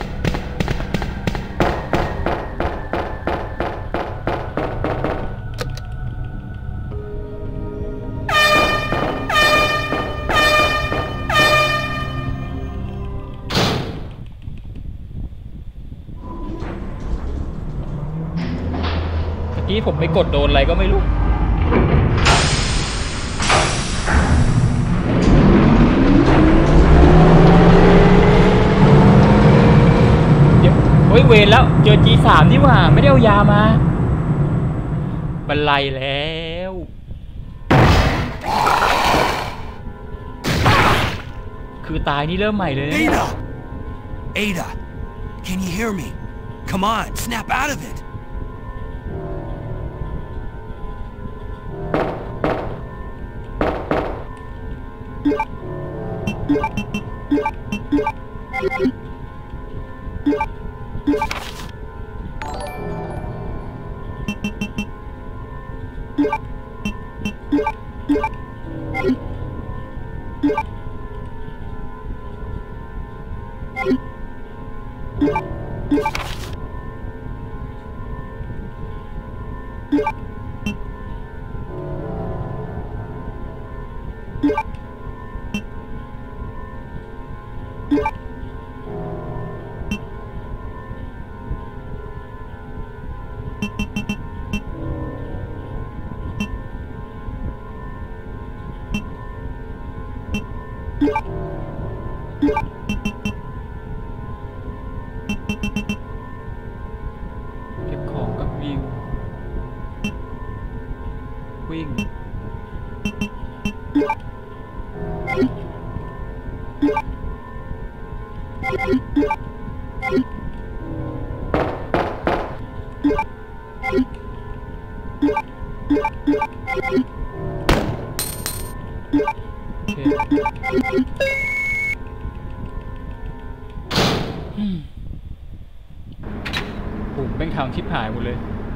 เมื่อกี้ผมไปกดโดนอะไรก็ไม่รู้เฮ้ยเวรแล้วเจอ G3 นี่หว่าไม่ได้เอายามาบรรลัยแล้วคือตายนี่เริ่มใหม่เลย Ada, can you hear me? Come on, snap out of it. เก็บของกับวิววิ่งปุ่มแม่งทางชิบหายหมดเลย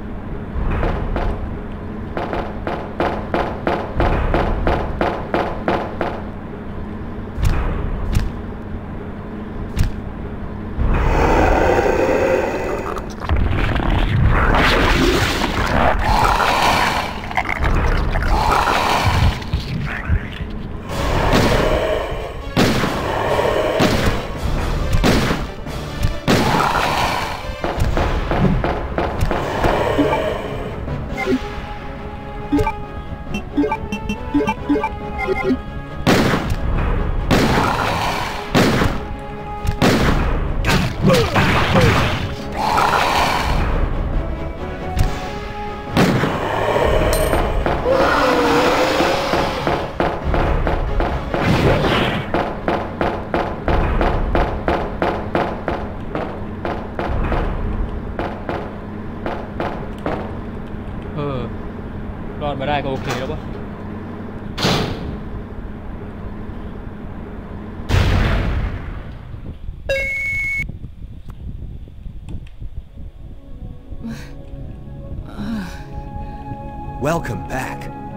รอดมาได้ก็โอเคแล้วปะ Welcome back.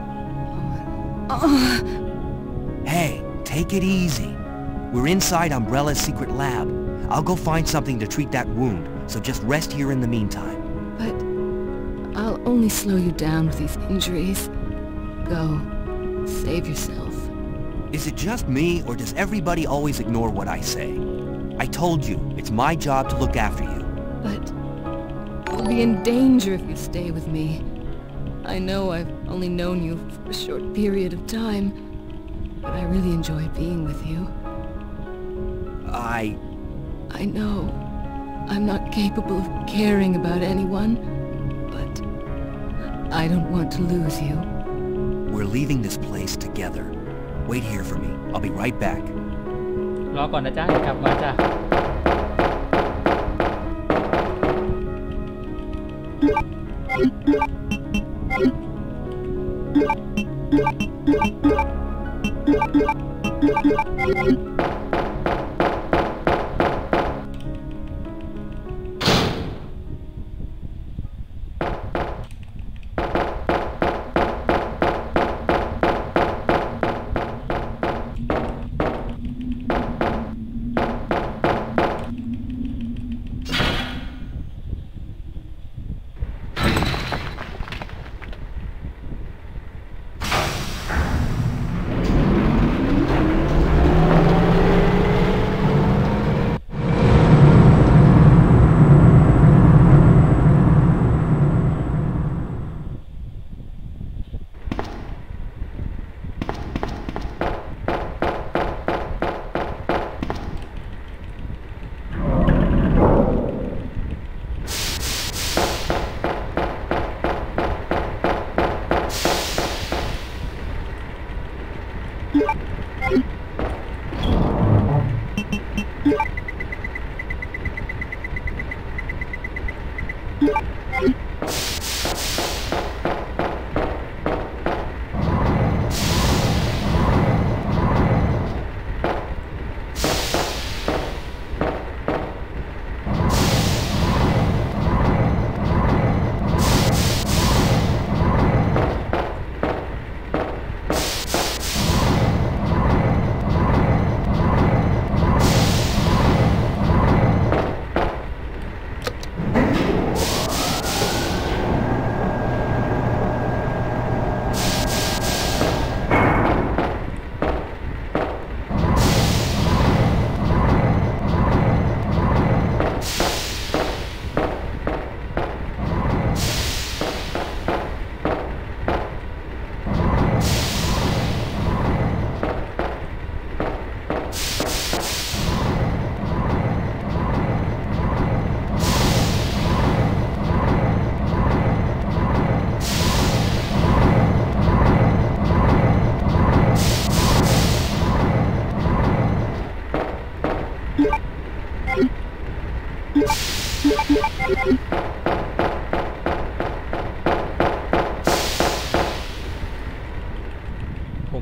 Hey, take it easy. We're inside Umbrella's secret lab. I'll go find something to treat that wound, so just rest here in the meantime. But I'll only slow you down with these injuries. Go. Save yourself. Is it just me, or does everybody always ignore what I say? I told you, it's my job to look after you. But you'll be in danger if you stay with me. I know I've only known you for a short period of time, but I really enjoy being with you. I know I'm not capable of caring about anyone, but I don't want to lose you. We're leaving this place together. Wait here for me. I'll be right back. รอก่อนนะจ๊ะกลับมาจ้ะ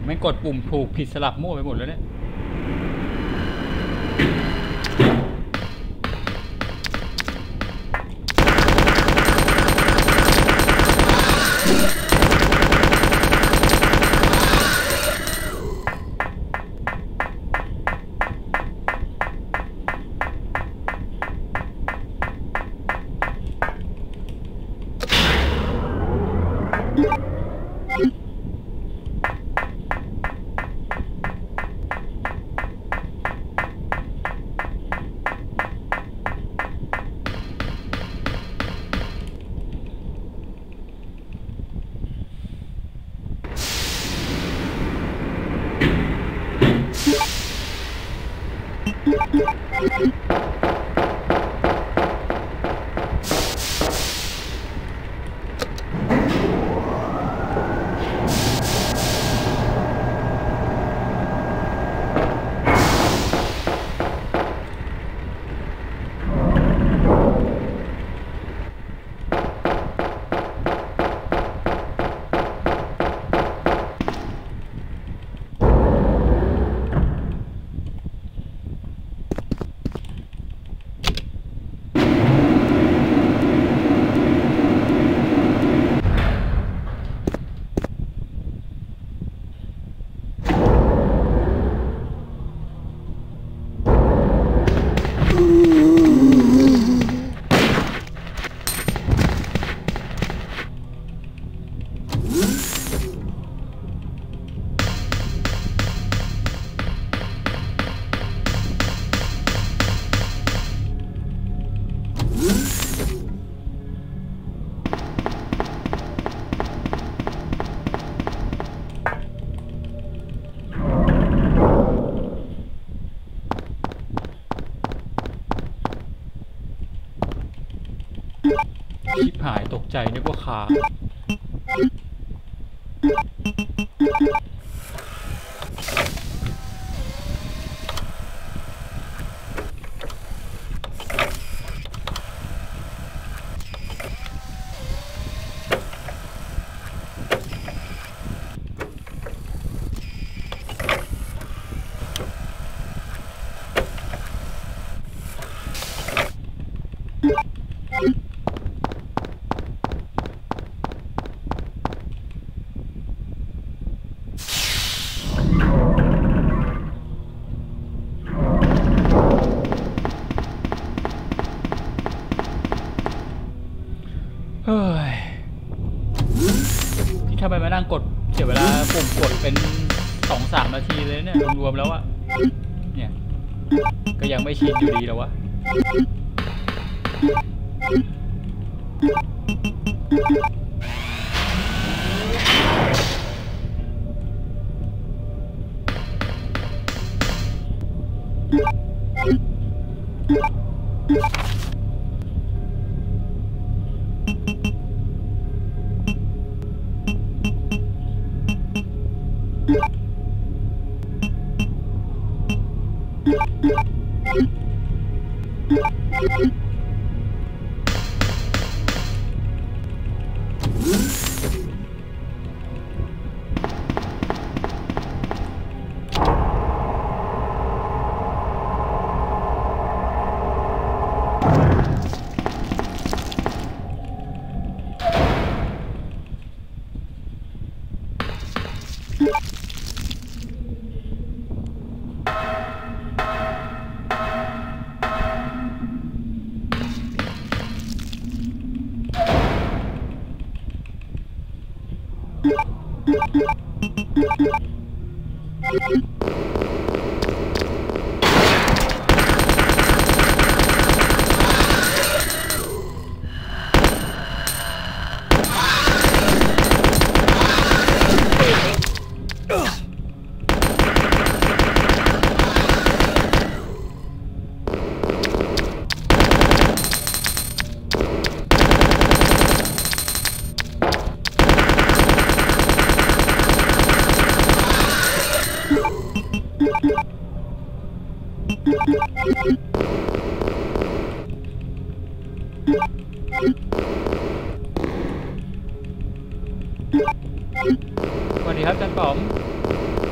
ไม่กดปุ่มถูกผิดสลับมั่วไปหมดแล้วเนี่ยชิบหายตกใจนึกว่าขาที่ทำไมมานั่งกดเสียเวลาปุ่มกดเป็น 2-3 นาทีเลยเนี่ยรวมๆแล้วอะเนี่ยก็ยังไม่ชินอยู่ดีแล้ววะสวัสดีครับอาจารย์ป๋อม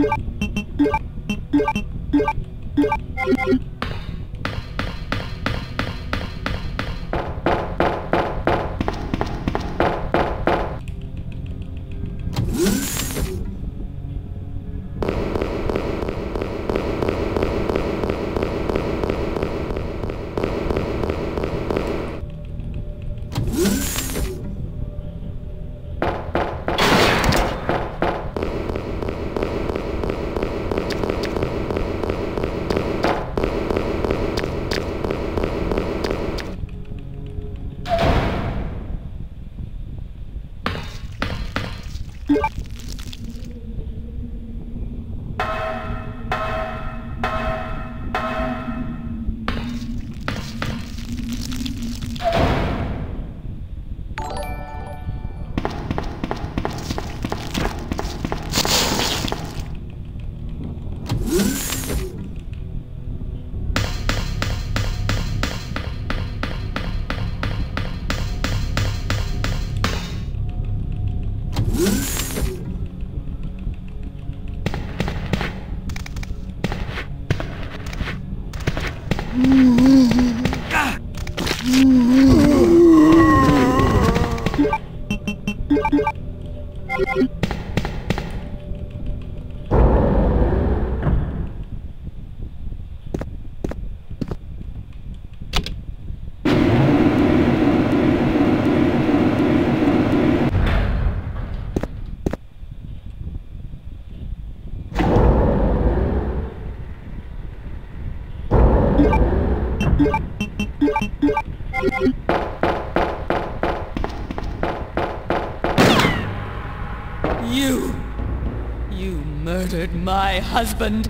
You murdered my husband.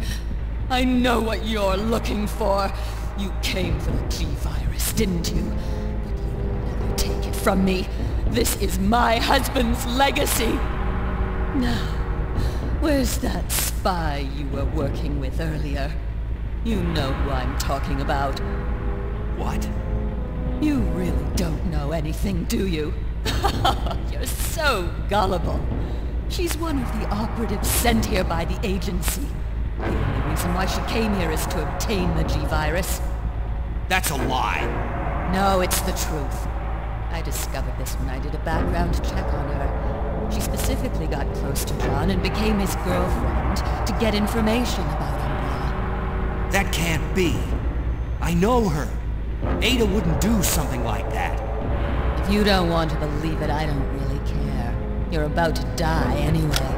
I know what you're looking for. You came for the G-Virus, didn't you? But you'll never take it from me. This is my husband's legacy. Now, where's that spy you were working with earlier? You know who I'm talking about. What? You really don't know anything, do you? You're so gullible. She's one of the operatives sent here by the agency. The only reason why she came here is to obtain the G-Virus. That's a lie. No, it's the truth. I discovered this when I did a background check on her. She specifically got close to John and became his girlfriend to get information about Umbrella. That can't be. I know her. Ada wouldn't do something like that. If you don't want to believe it, I don't really care. You're about to die anyway.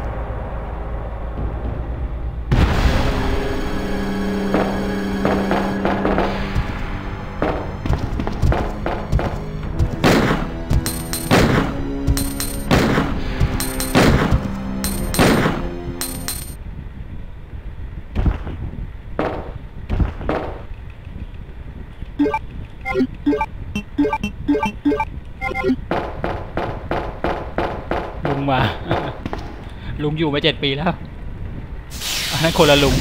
ลุงมา ลุงอยู่มา7 ปีแล้วอันนั้นคนละลุง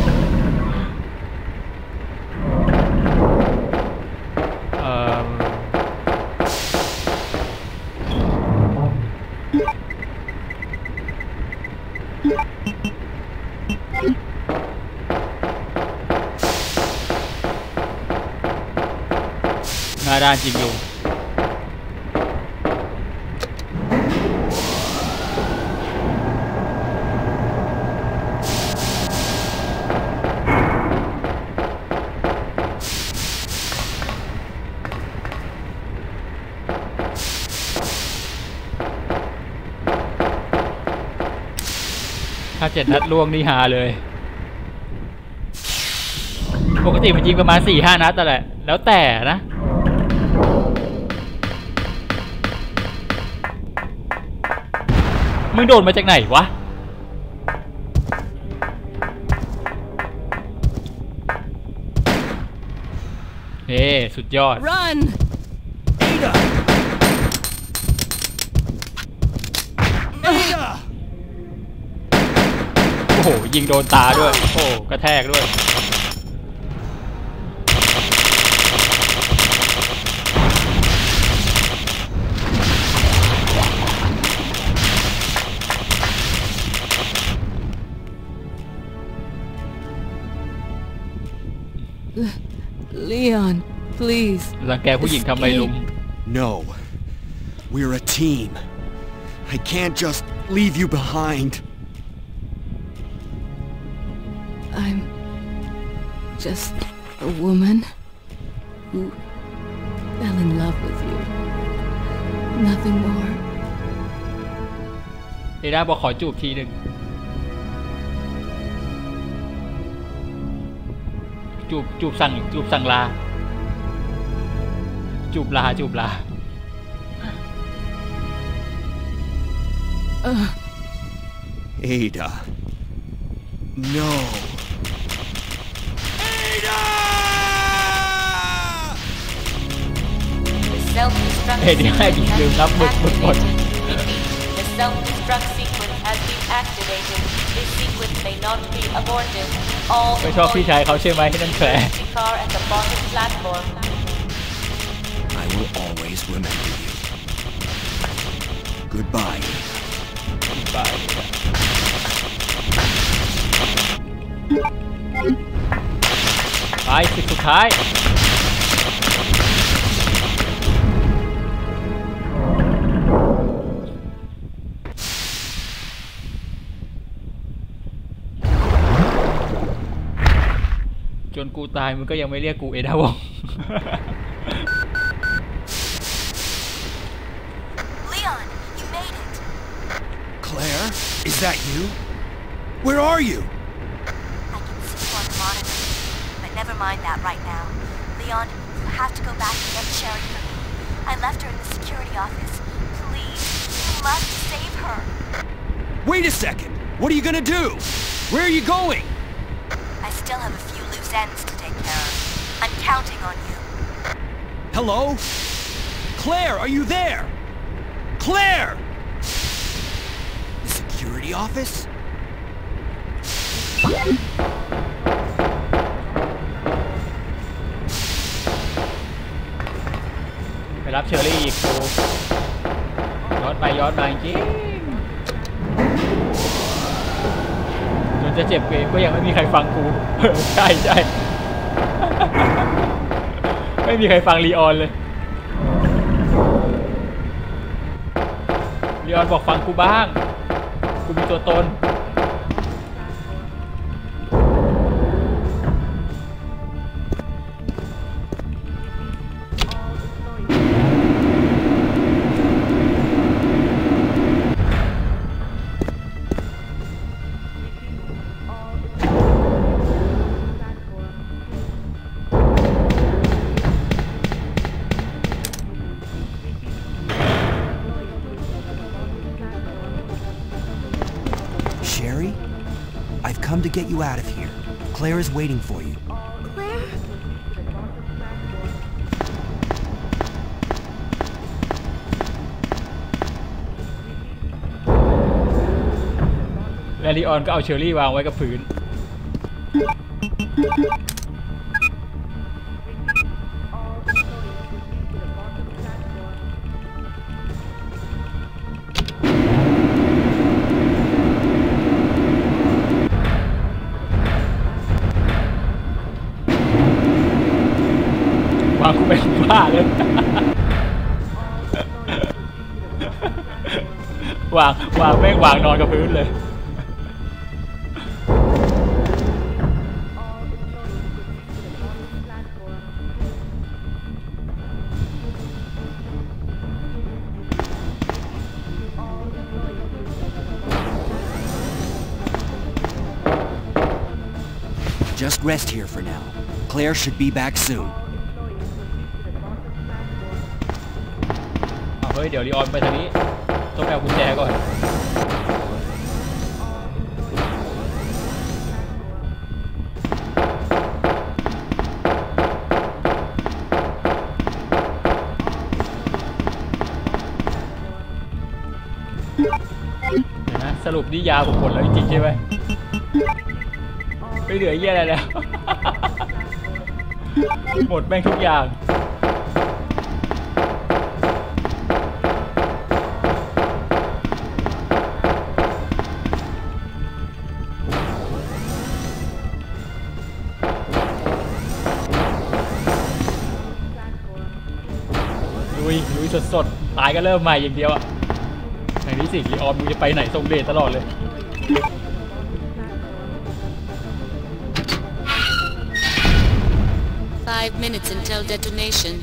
หน้าด้านจริงลุงถ้า7 นัดล่วงนี่หาเลยปกติมันยิงประมาณ 4-5 นัดแต่แหละแล้วแต่นะมึงโดนมาจากไหนวะเฮ้สุดยอด Run! Ada! Ada! โอ้โหยิงโดนตาด้วยโอ้กระแทกด้วย Leon, please. รังแกผู้หญิงทำไมลุง No. We're a team. I can't just leave you behind. I'm just a woman who fell in love with you. Nothing more. เอด้าบอกขอจูบทีหนึ่งจูบสั่งลาจูบลา Ada. No. Ada! The self-destruct เฮ้ยเดี๋ยวให้ดิลืมครับบึกหมด The self-destruct sequence has been activated. This sequence may not be aborted. All ไม่ชอบพี่ชายเขาใช่ไหมที่นั่นแผล the car at the bottom platform. I will always remember you. Goodbye. ไปสุดท้ายจนกูตายมึงก็ยังไม่เรียกกูเอดาวง Leon, you made it. Claire, is that you? Where are you? I can see you on the monitor, but never mind that right now. Leon, you have to go back and get Sherry for me. I left her in the security office. Please, you must save her. Wait a second. What are you gonna do? Where are you going? I still have a few loose ends to take care of. I'm counting on you. Hello? Claire, are you there? Claire! The security office? ไปรับเชอรี่อีกกูย้อนไปจริงจนจะเจ็บเองก็ยังไม่มีใครฟังกู ใช่ ไม่มีใครฟังลีออนเลยลีออนบอกฟังกูบ้างกูมีตัวตน Sherry? I've come to get you out of here. Claire is waiting for you. Claire? และลีออนก็เอาเชอรี่วางไว้กับพื้นวางกูเป็นบ้าเลย วางแม่งวางนอนกับพื้นเลย Just rest here for now. Claire should be back soon. เฮ้ยเดี๋ยวลีออนไปทางนี้ต้องไปเอากุญแจก่อนเดี๋ยวนะสรุปนี่ยาผมหมดแล้วจริงๆใช่ไหมไม่เหลือเยี่ยอะไรแล้ว หมดแม่งทุกอย่าง ไสดๆตายก็เริ่มใหม่อย่างเดียวอะอย่างนี้สิลีออนมึงจะไปไหนทรงเดชตลอดเลย 5 minutes until detonation.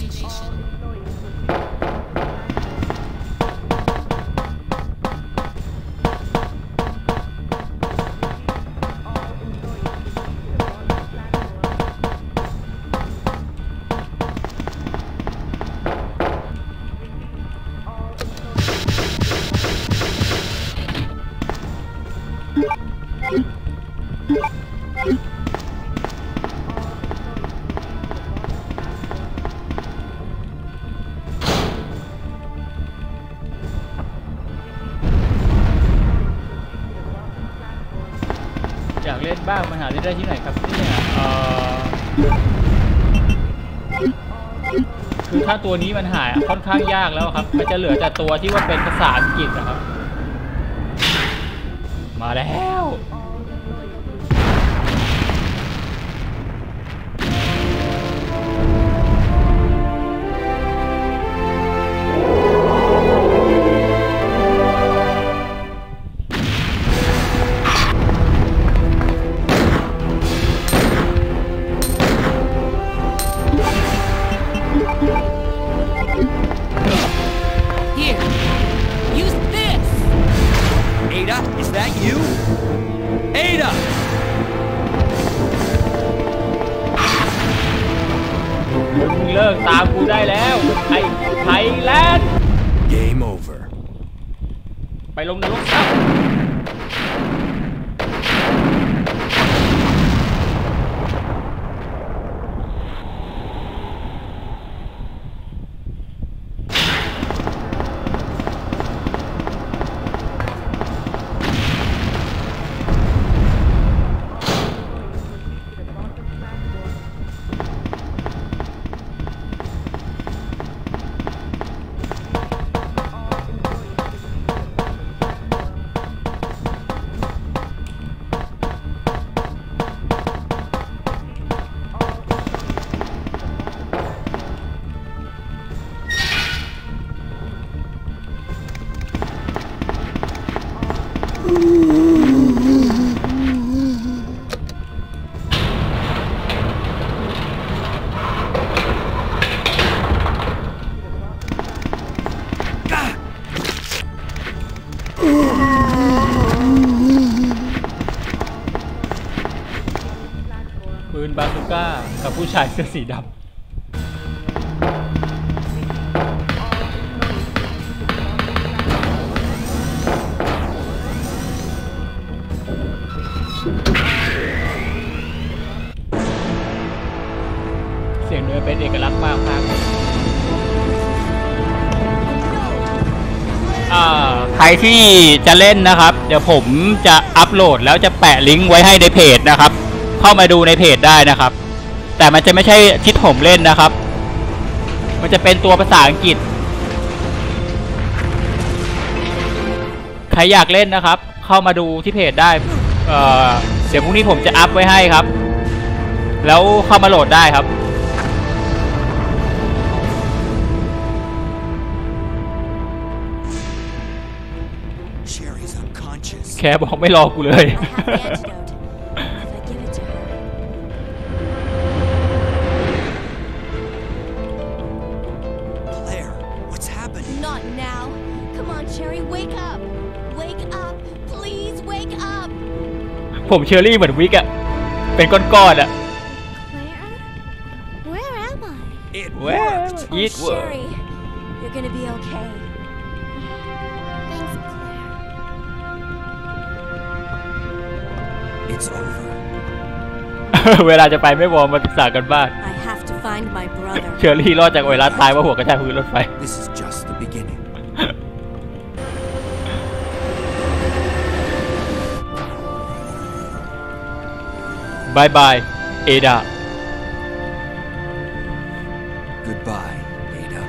อยากเล่นบ้างมาหาเล่นได้ที่ไหนครับเนี่ยคือถ้าตัวนี้มันหายค่อนข้างยากแล้วครับมันจะเหลือแต่ตัวที่ว่าเป็นภาษาอังกฤษนะครับมาแล้ว Is that you? Ada! มึงเลิกตามกูได้แล้วไทยแลนด์ Game over. ไปลงนรกซะปืนบาซูก้ากับผู้ชายเสื้อสีดำเสียงเนื้อเป็นเอกลักษณ์มากครับใครที่จะเล่นนะครับเดี๋ยวผมจะอัปโหลดแล้วจะแปะลิงก์ไว้ให้ในเพจนะครับเข้ามาดูในเพจได้นะครับแต่มันจะไม่ใช่ที่ผมเล่นนะครับมันจะเป็นตัวภาษาอังกฤษใครอยากเล่นนะครับเข้ามาดูที่เพจได้เดี๋ยวพรุ่งนี้ผมจะอัพไว้ให้ครับแล้วเข้ามาโหลดได้ครับแค่บอกไม่รอกูเลย Claire, what's happening? Not now. Come on, Cherry, wake up. Wake up. Please wake up. ผมเชอรี่เหมือนวิกอะเป็นก้อนๆอะ Claire? Where am I? It worked. Oh, It worked. Cherry, you're gonna be okay. Thanks, Claire. It's over. เวลาจะไปไม่วอร์มมาปรึกษากันบ้าง I have to find my brother. เชอรี่รอดจากไวรัสตายว่าหัวกระแทกพื้นรถไฟ This is just the beginning. บายบายเอดา Goodbye, Ada.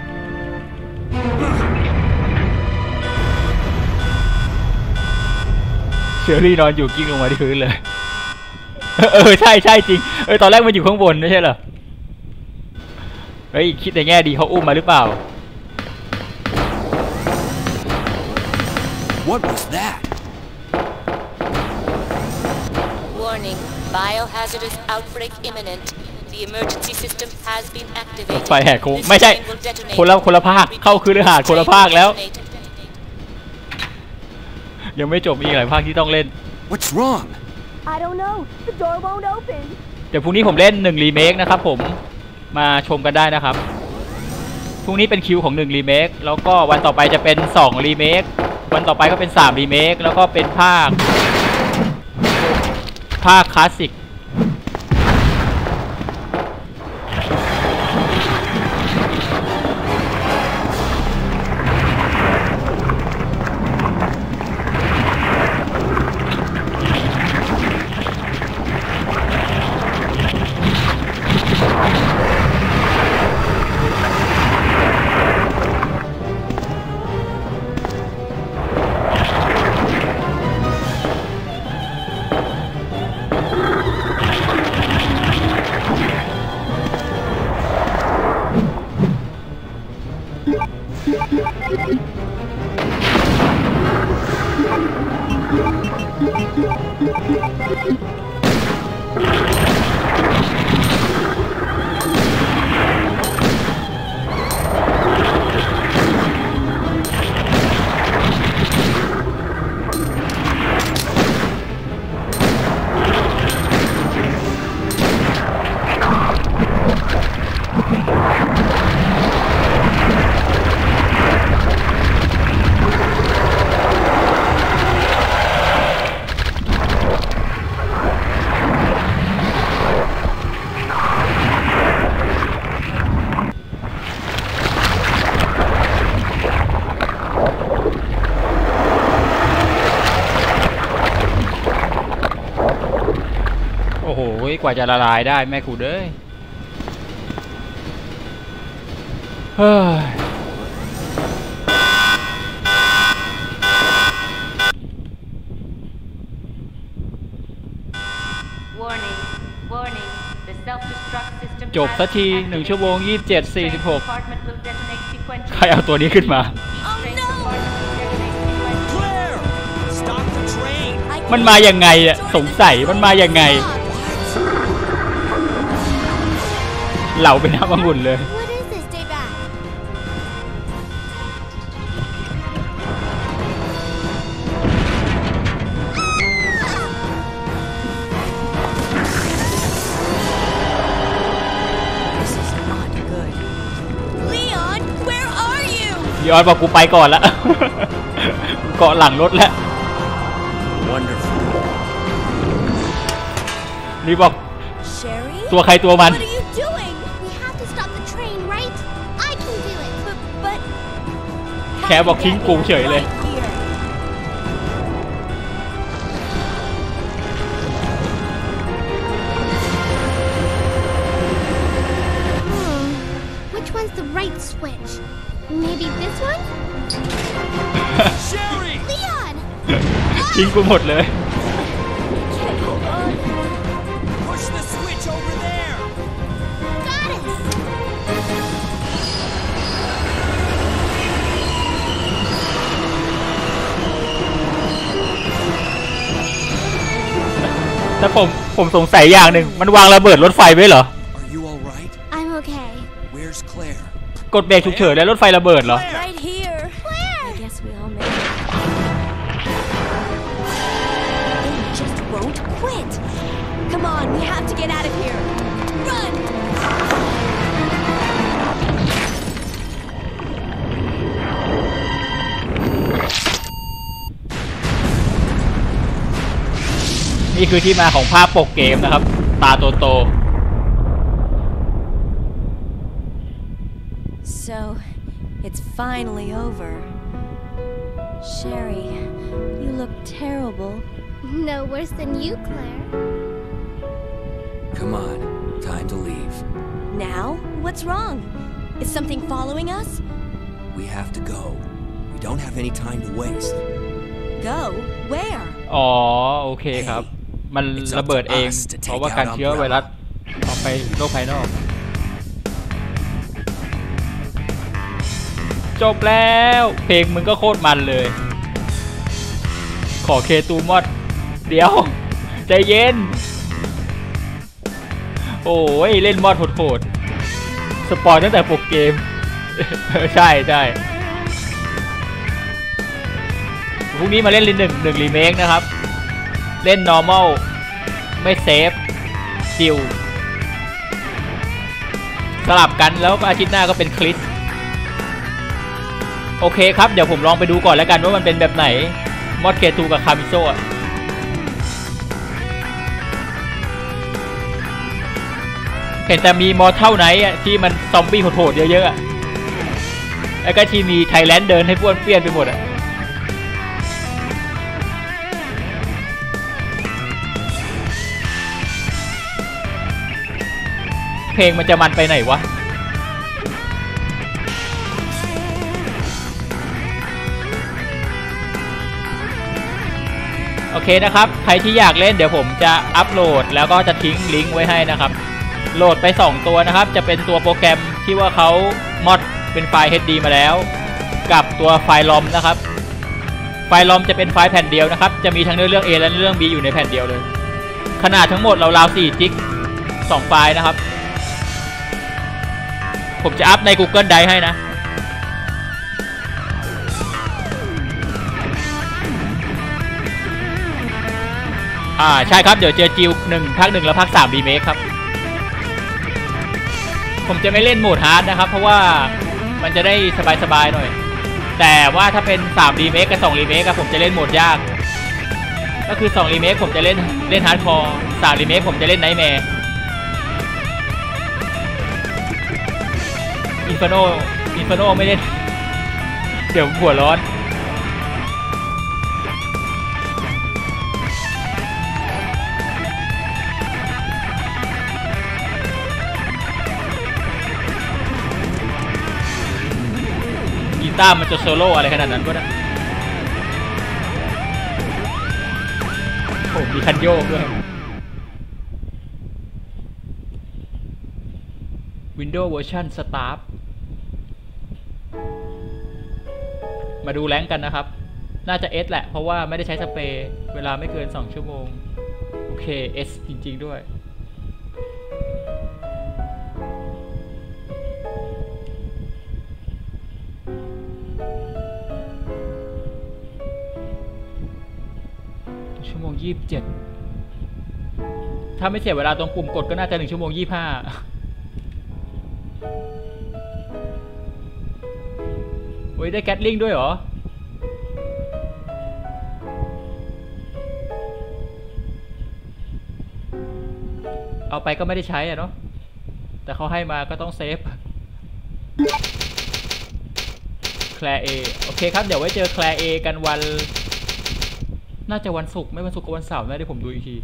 เชอรี่นอนอยู่กิ้งลงมาที่พื้นเลยใช่จริงตอนแรกมันอยู่ข้างบนไม่ใช่เหรอเฮ้ยคิดในแง่ดีเขาอุ้มมาหรือเปล่า What was that? Warning, biohazardous outbreak imminent. The emergency system has been activated. ไฟแหกโค้งไม่ใช่คนละภาคเข้าคือเรือหาดคนละภาคแล้วยังไม่จบอีกหลายภาคที่ต้องเล่น What's wrong? I don't know. The door won't open. เดี๋ยวพรุ่งนี้ผมเล่น1รีเมคนะครับผมมาชมกันได้นะครับพรุ่งนี้เป็นคิวของ1รีเมคแล้วก็วันต่อไปจะเป็น2รีเมควันต่อไปก็เป็น3รีเมคแล้วก็เป็นภาคคลาสสิกโอ้โหกว่าจะละลายได้แม่กูเด้ยเฮ้ย จบสักที1 ชั่วโมง 27:46 ใครเอาตัวนี้ขึ้นมามันมายังไงอะสงสัยมันมายังไงเหล่าเป็นน้ำองุ่นเลย ยอนบอกกูไปก่อนละ เกาะหลังรถแล้วนี่บอกตัวใครตัวมันแค่บอกทิ้งกูเฉยเลย Maybe this one? Sherry! Leon! ทิ้งกูหมดเลย Push the switch over there! Got it! แต่ผมสงสัยอย่างหนึ่งมันวางระเบิดรถไฟไว้เหรอ Are you all right? I'm okay. Where's Claire? กดเบรกฉุกเฉินแล้วรถไฟระเบิดเหรอ Right here. Claire! I guess we all made it. They just won't quit. Come on, we have to get out of here. Run! นี่คือที่มาของภาพปกเกมนะครับตาโต So, it's finally over. Sherry, you look terrible. No worse than you, Claire. Come on, time to leave. Now? What's wrong? Is something following us? We have to go. We don't have any time to waste. Go? Where? อ๋อโอเคครับมันระเบิดเองเพราะว่าการเชื้อไวรัสออกไปโลกภายนอกจบแล้วเพลงมึงก็โคตรมันเลยขอเคตูมอดเดี๋ยวใจเย็นโอ้ยเล่นมอดโหดๆสปอยตั้งแต่ปกเกมใช่พรุ่งนี้มาเล่นหนึ่งรีเมคนะครับเล่น normal ไม่เซฟจิวสลับกันแล้วก็อาทิตย์หน้าก็เป็นคลิสโอเคครับเดี๋ยวผมลองไปดูก่อนแล้วกันว่ามันเป็นแบบไหนมอดเคทูกับคามิโซะเห็นแต่มีมอเท่าไหนที่มันซอมบี้โหดๆเยอะๆแล้วก็ที่มีไทยแลนด์เดินให้ป้วนเปี้ยนไปหมดเพลงมันจะมันไปไหนวะโอเคนะครับใครที่อยากเล่นเดี๋ยวผมจะอัปโหลดแล้วก็จะทิ้งลิงก์ไว้ให้นะครับโหลดไป2ตัวนะครับจะเป็นตัวโปรแกรมที่ว่าเขามอดเป็นไฟล์ HD มาแล้วกับตัวไฟล์ลอมนะครับไฟล์ลอมจะเป็นไฟล์แผ่นเดียวนะครับจะมีทั้งเรื่อง A และเรื่อง B อยู่ในแผ่นเดียวเลยขนาดทั้งหมดราวๆ4 จิก2ไฟล์นะครับผมจะอัพใน Google Drive ให้นะใช่ครับเดี๋ยวเจอจิว1 ภาค 1และภาค 3 รีเมคครับผมจะไม่เล่นโหมดฮาร์ดนะครับเพราะว่ามันจะได้สบายๆหน่อยแต่ว่าถ้าเป็น3รีเมคกับ2รีเมคครับผมจะเล่นโหมดยากก็คือ2รีเมคผมจะเล่นฮาร์ดคอร์3รีเมคผมจะเล่นไนท์แมร์อินฟาโนไม่เล่นเดี๋ยวหัวร้อนกีตาร์มันจะโซโล่อะไรขนาดนั้นก็ได้โอ้มีคันโยกด้วย Windows Version Start มาดูแรงกันนะครับน่าจะ S แหละเพราะว่าไม่ได้ใช้สเปรย์เวลาไม่เกิน2 ชั่วโมงโอเค S จริงๆด้วย1 ชั่วโมง 27ถ้าไม่เสียเวลาตรงปุ่มกดก็น่าจะ1 ชั่วโมง 25โอ้ยได้แกตลิงด้วยเหรอเอาไปก็ไม่ได้ใช้อะเนาะแต่เขาให้มาก็ต้องเซฟแคลร์ A โอเคครับเดี๋ยวไว้เจอแคลร์ A กันวันน่าจะวันศุกร์ไม่วันศุกร์ก็วันเสาร์นะเดี๋ยวผมดูอีกที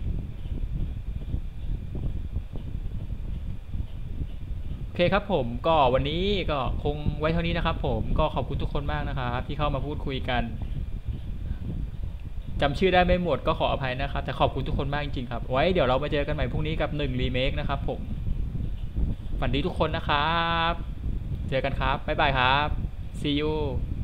โอเคครับผมก็วันนี้ก็คงไว้เท่านี้นะครับผมก็ขอบคุณทุกคนมากนะครับที่เข้ามาพูดคุยกันจำชื่อได้ไม่หมดก็ขออภัยนะครับแต่ขอบคุณทุกคนมากจริงๆครับไว้เดี๋ยวเรามาเจอกันใหม่พรุ่งนี้กับ1รีเมคนะครับผมฝันดีทุกคนนะครับเจอกันครับบ๊ายบายครับ see you